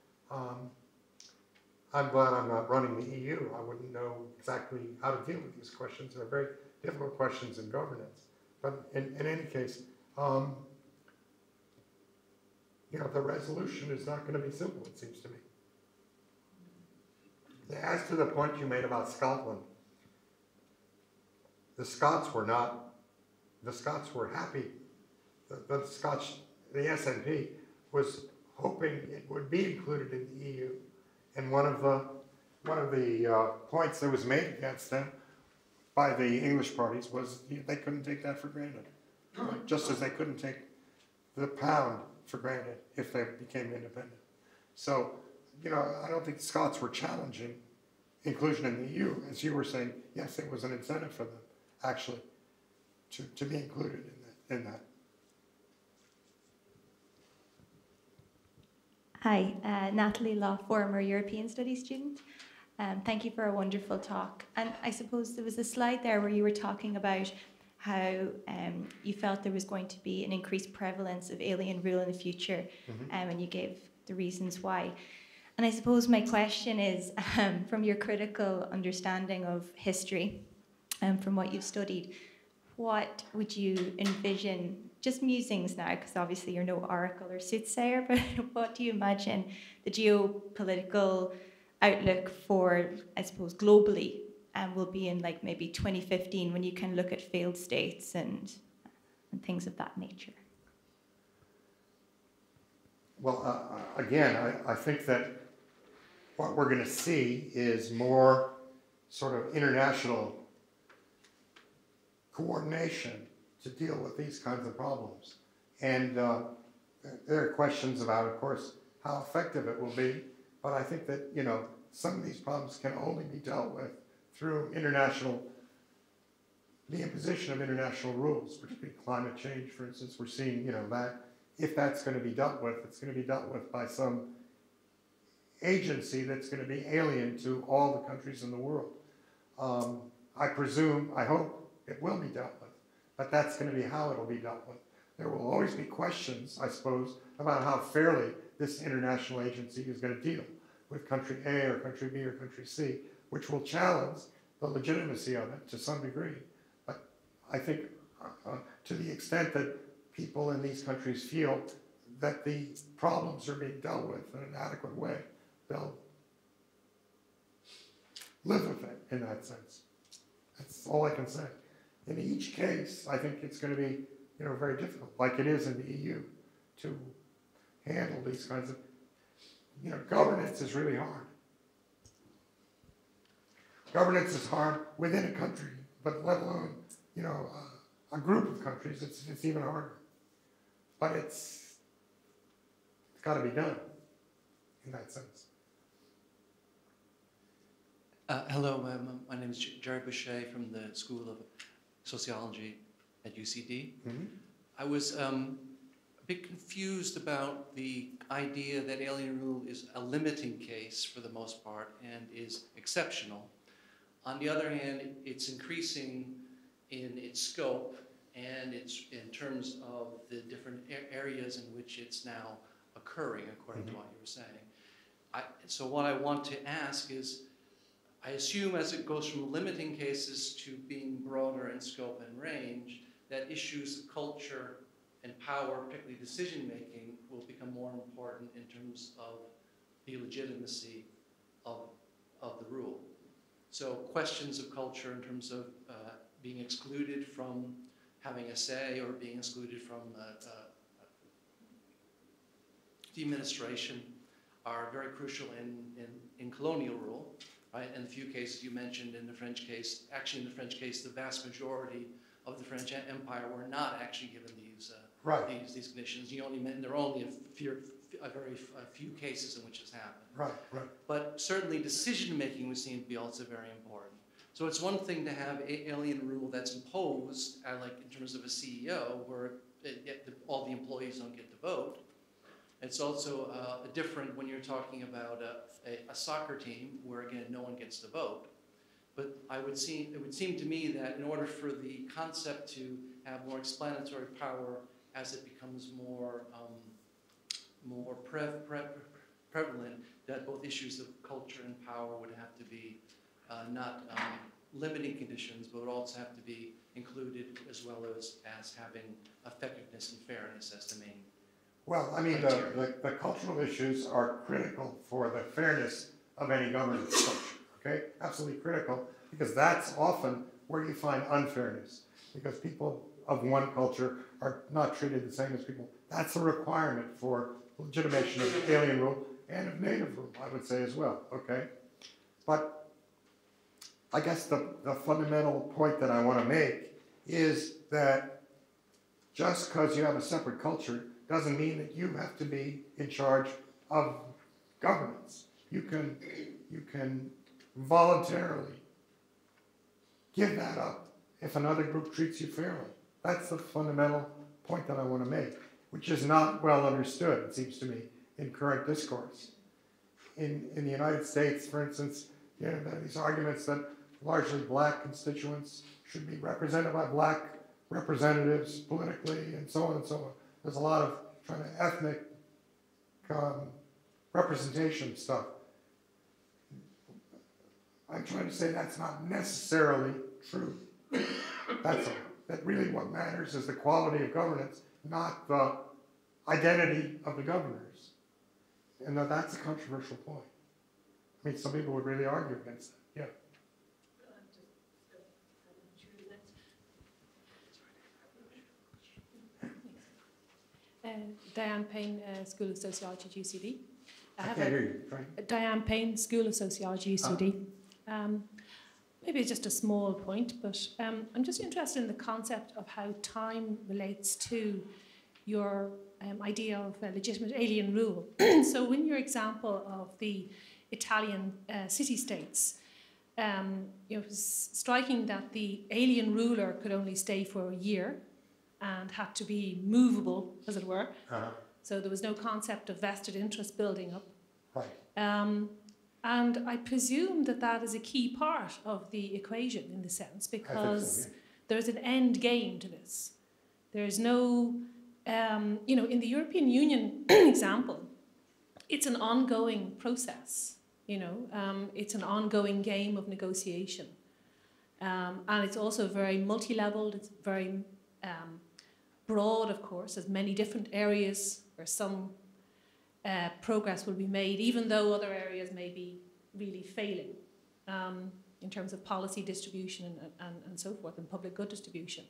I'm glad I'm not running the EU. I wouldn't know exactly how to deal with these questions. They're very difficult questions in governance. But in any case, you know, the resolution is not going to be simple, it seems to me. As to the point you made about Scotland, the Scots were happy. The SNP was hoping it would be included in the EU. And one of the points that was made against them by the English parties was they couldn't take that for granted, just as they couldn't take the pound for granted if they became independent. So, you know, I don't think the Scots were challenging inclusion in the EU. As you were saying, yes, it was an incentive for them, actually, to be included in that. Hi, Natalie Law, former European Studies student. Thank you for a wonderful talk. And I suppose there was a slide there where you were talking about how you felt there was going to be an increased prevalence of alien rule in the future, and you gave the reasons why. And I suppose my question is, from your critical understanding of history, from what you've studied, what would you envision, just musings now, because obviously you're no oracle or soothsayer, but what do you imagine the geopolitical outlook for, I suppose, globally, will be in like maybe 2015 when you can look at failed states and things of that nature? Well, again, I think that what we're going to see is more sort of international coordination to deal with these kinds of problems. And there are questions about, of course, how effective it will be, but I think that, you know, some of these problems can only be dealt with through the imposition of international rules, particularly climate change, for instance. We're seeing, you know, that if that's going to be dealt with, it's going to be dealt with by some agency that's going to be alien to all the countries in the world. I presume, I hope it will be dealt with, but that's going to be how it'll be dealt with. There will always be questions, I suppose, about how fairly this international agency is going to deal with country A or country B or country C, which will challenge the legitimacy of it to some degree. But I think to the extent that people in these countries feel that the problems are being dealt with in an adequate way, they'll live with it in that sense. That's all I can say. in each case, I think it's going to be, very difficult, like it is in the EU, to handle these kinds of, governance is really hard. Governance is hard within a country, but let alone, a group of countries, it's even harder. But it's got to be done in that sense. Hello, my name is Jerry Boucher from the School of Sociology at UCD. Mm-hmm. I was a bit confused about the idea that alien rule is a limiting case for the most part and is exceptional. On the other hand, it's increasing in its scope and it's in terms of the different areas in which it's now occurring, according to what you were saying. So what I want to ask is, I assume as it goes from limiting cases to being broader in scope and range, that issues of culture and power, particularly decision-making, will become more important in terms of the legitimacy of the rule. So questions of culture in terms of being excluded from having a say or being excluded from the administration are very crucial in colonial rule, right? And the few cases you mentioned in the French case, actually in the French case, the vast majority of the French Empire were not actually given these these conditions. There are only a very few cases in which this happened. Right. But certainly decision-making would seem to be also very important. So it's one thing to have alien rule that's imposed, like in terms of a CEO, where all the employees don't get to vote. It's also different when you're talking about a soccer team, where again no one gets to vote. But it would seem to me that in order for the concept to have more explanatory power as it becomes more prevalent, that both issues of culture and power would have to be not limiting conditions, but would also have to be included, as well as having effectiveness and fairness as the main. Well, I mean, the cultural issues are critical for the fairness of any governance structure, okay? Absolutely critical, because that's often where you find unfairness, because people of one culture are not treated the same as people. That's a requirement for legitimation of alien rule and of native rule, I would say as well, okay? But I guess the fundamental point that I want to make is that just because you have a separate culture doesn't mean that you have to be in charge of governance. You can voluntarily give that up if another group treats you fairly. That's the fundamental point that I want to make, which is not well understood, it seems to me, in current discourse. In the United States, for instance, there are these arguments that largely black constituents should be represented by black representatives politically, and so on and so on. There's a lot of kind of ethnic representation stuff. I'm trying to say that's not necessarily true. That's all. That really what matters is the quality of governance, not the identity of the governors. And that's a controversial point. I mean, some people would really argue against that. Yeah. Diane Payne, School of Sociology at UCD. I can't hear you. Try. Diane Payne, School of Sociology, UCD. Maybe it's just a small point, but I'm just interested in the concept of how time relates to your idea of legitimate alien rule. So in your example of the Italian city-states, it was striking that the alien ruler could only stay for a year and had to be movable, as it were. So there was no concept of vested interest building up. Right. And I presume that that is a key part of the equation in the sense, because there's an end game to this. There's no, in the European Union example, it's an ongoing process, it's an ongoing game of negotiation. And it's also very multi-leveled, it's very broad, of course. There's many different areas where some progress will be made, even though other areas may be really failing. in terms of policy distribution and so forth, and public good distribution.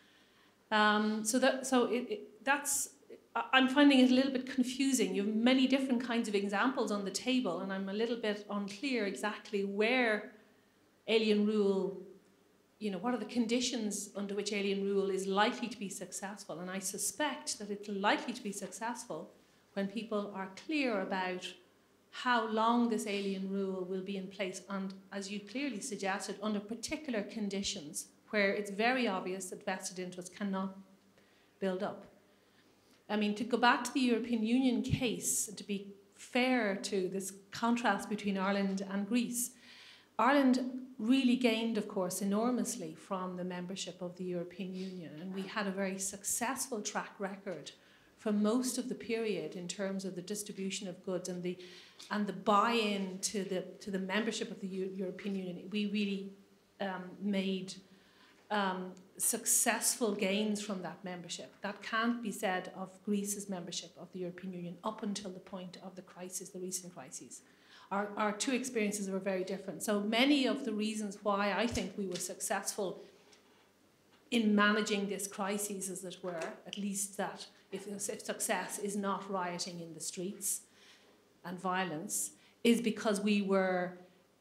I'm finding it a little bit confusing. You have many different kinds of examples on the table, and I'm a little bit unclear exactly where alien rule, what are the conditions under which alien rule is likely to be successful. And I suspect that it's likely to be successful when people are clear about how long this alien rule will be in place, and, as you clearly suggested, under particular conditions where it's very obvious that vested interests cannot build up. I mean, to go back to the European Union case, and to be fair to this contrast between Ireland and Greece, Ireland really gained, of course, enormously from the membership of the European Union, and we had a very successful track record for most of the period in terms of the distribution of goods and the buy-in to the membership of the European Union. We really made successful gains from that membership. That can't be said of Greece's membership of the European Union up until the point of the crisis, the recent crises. Our two experiences were very different. So many of the reasons why I think we were successful in managing this crisis, as it were, at least that if success is not rioting in the streets and violence, is because we were,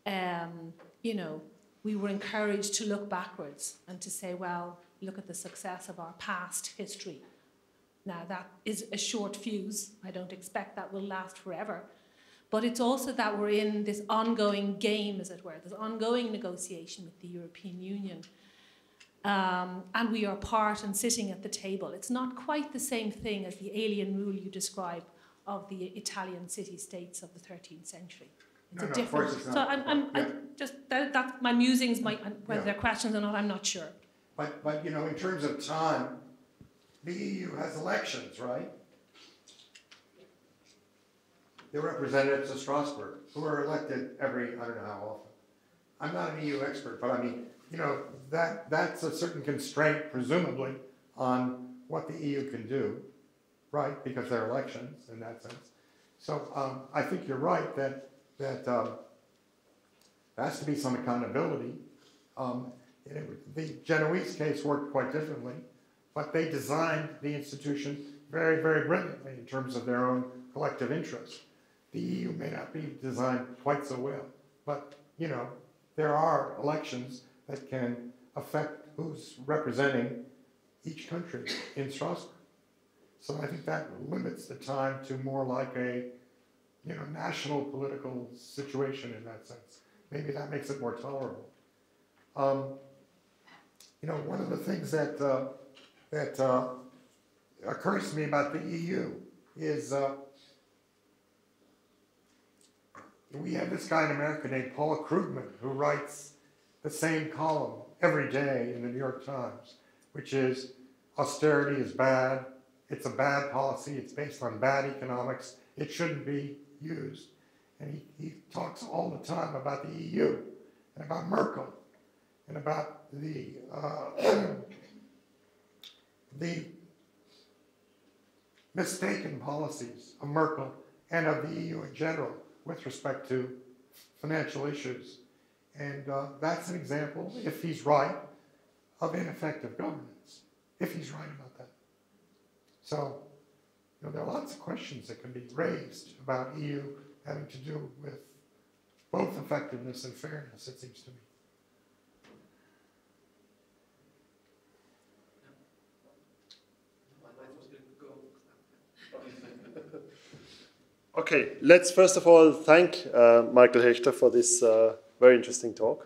we were encouraged to look backwards and to say, well, look at the success of our past history. Now, that is a short fuse. I don't expect that will last forever. But it's also that we're in this ongoing game, as it were, this ongoing negotiation with the European Union. And we are part and sitting at the table. It's not quite the same thing as the alien rule you describe of the Italian city-states of the 13th century. It's a different. So I'm just that's my musings. Whether they're questions or not, I'm not sure. But in terms of time, the EU has elections, right? They're representatives of Strasbourg, who are elected every, I don't know how often. I'm not an EU expert, but I mean, that's a certain constraint, presumably, on what the EU can do, right? Because they're elections in that sense. So I think you're right that there has to be some accountability. The Genoese case worked quite differently, but they designed the institution very, very brilliantly in terms of their own collective interests. The EU may not be designed quite so well, but there are elections that can affect who's representing each country in Strasbourg. So I think that limits the time to more like a national political situation in that sense. Maybe that makes it more tolerable. One of the things that occurs to me about the EU is we have this guy in America named Paula Krugman who writes the same column every day in the New York Times, which is austerity is bad, it's a bad policy, it's based on bad economics, it shouldn't be used. And he talks all the time about the EU and about Merkel and about the mistaken policies of Merkel and of the EU in general with respect to financial issues. And that's an example, if he's right, of ineffective governance, if he's right about that. So, there are lots of questions that can be raised about EU having to do with both effectiveness and fairness, it seems to me. Okay, let's first of all thank Michael Hechter for this very interesting talk.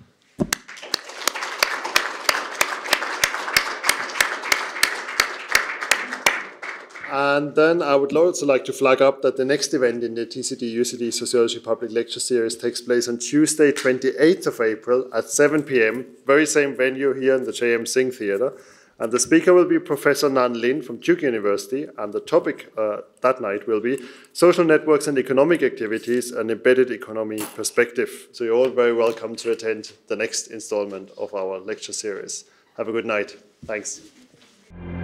And then I would also like to flag up that the next event in the TCD-UCD Sociology Public Lecture Series takes place on Tuesday, 28th of April at 7 p.m., very same venue here in the J.M. Singh Theatre. And the speaker will be Professor Nan Lin from Duke University, and the topic that night will be Social Networks and Economic Activities, an Embedded Economy Perspective. So you're all very welcome to attend the next installment of our lecture series. Have a good night. Thanks.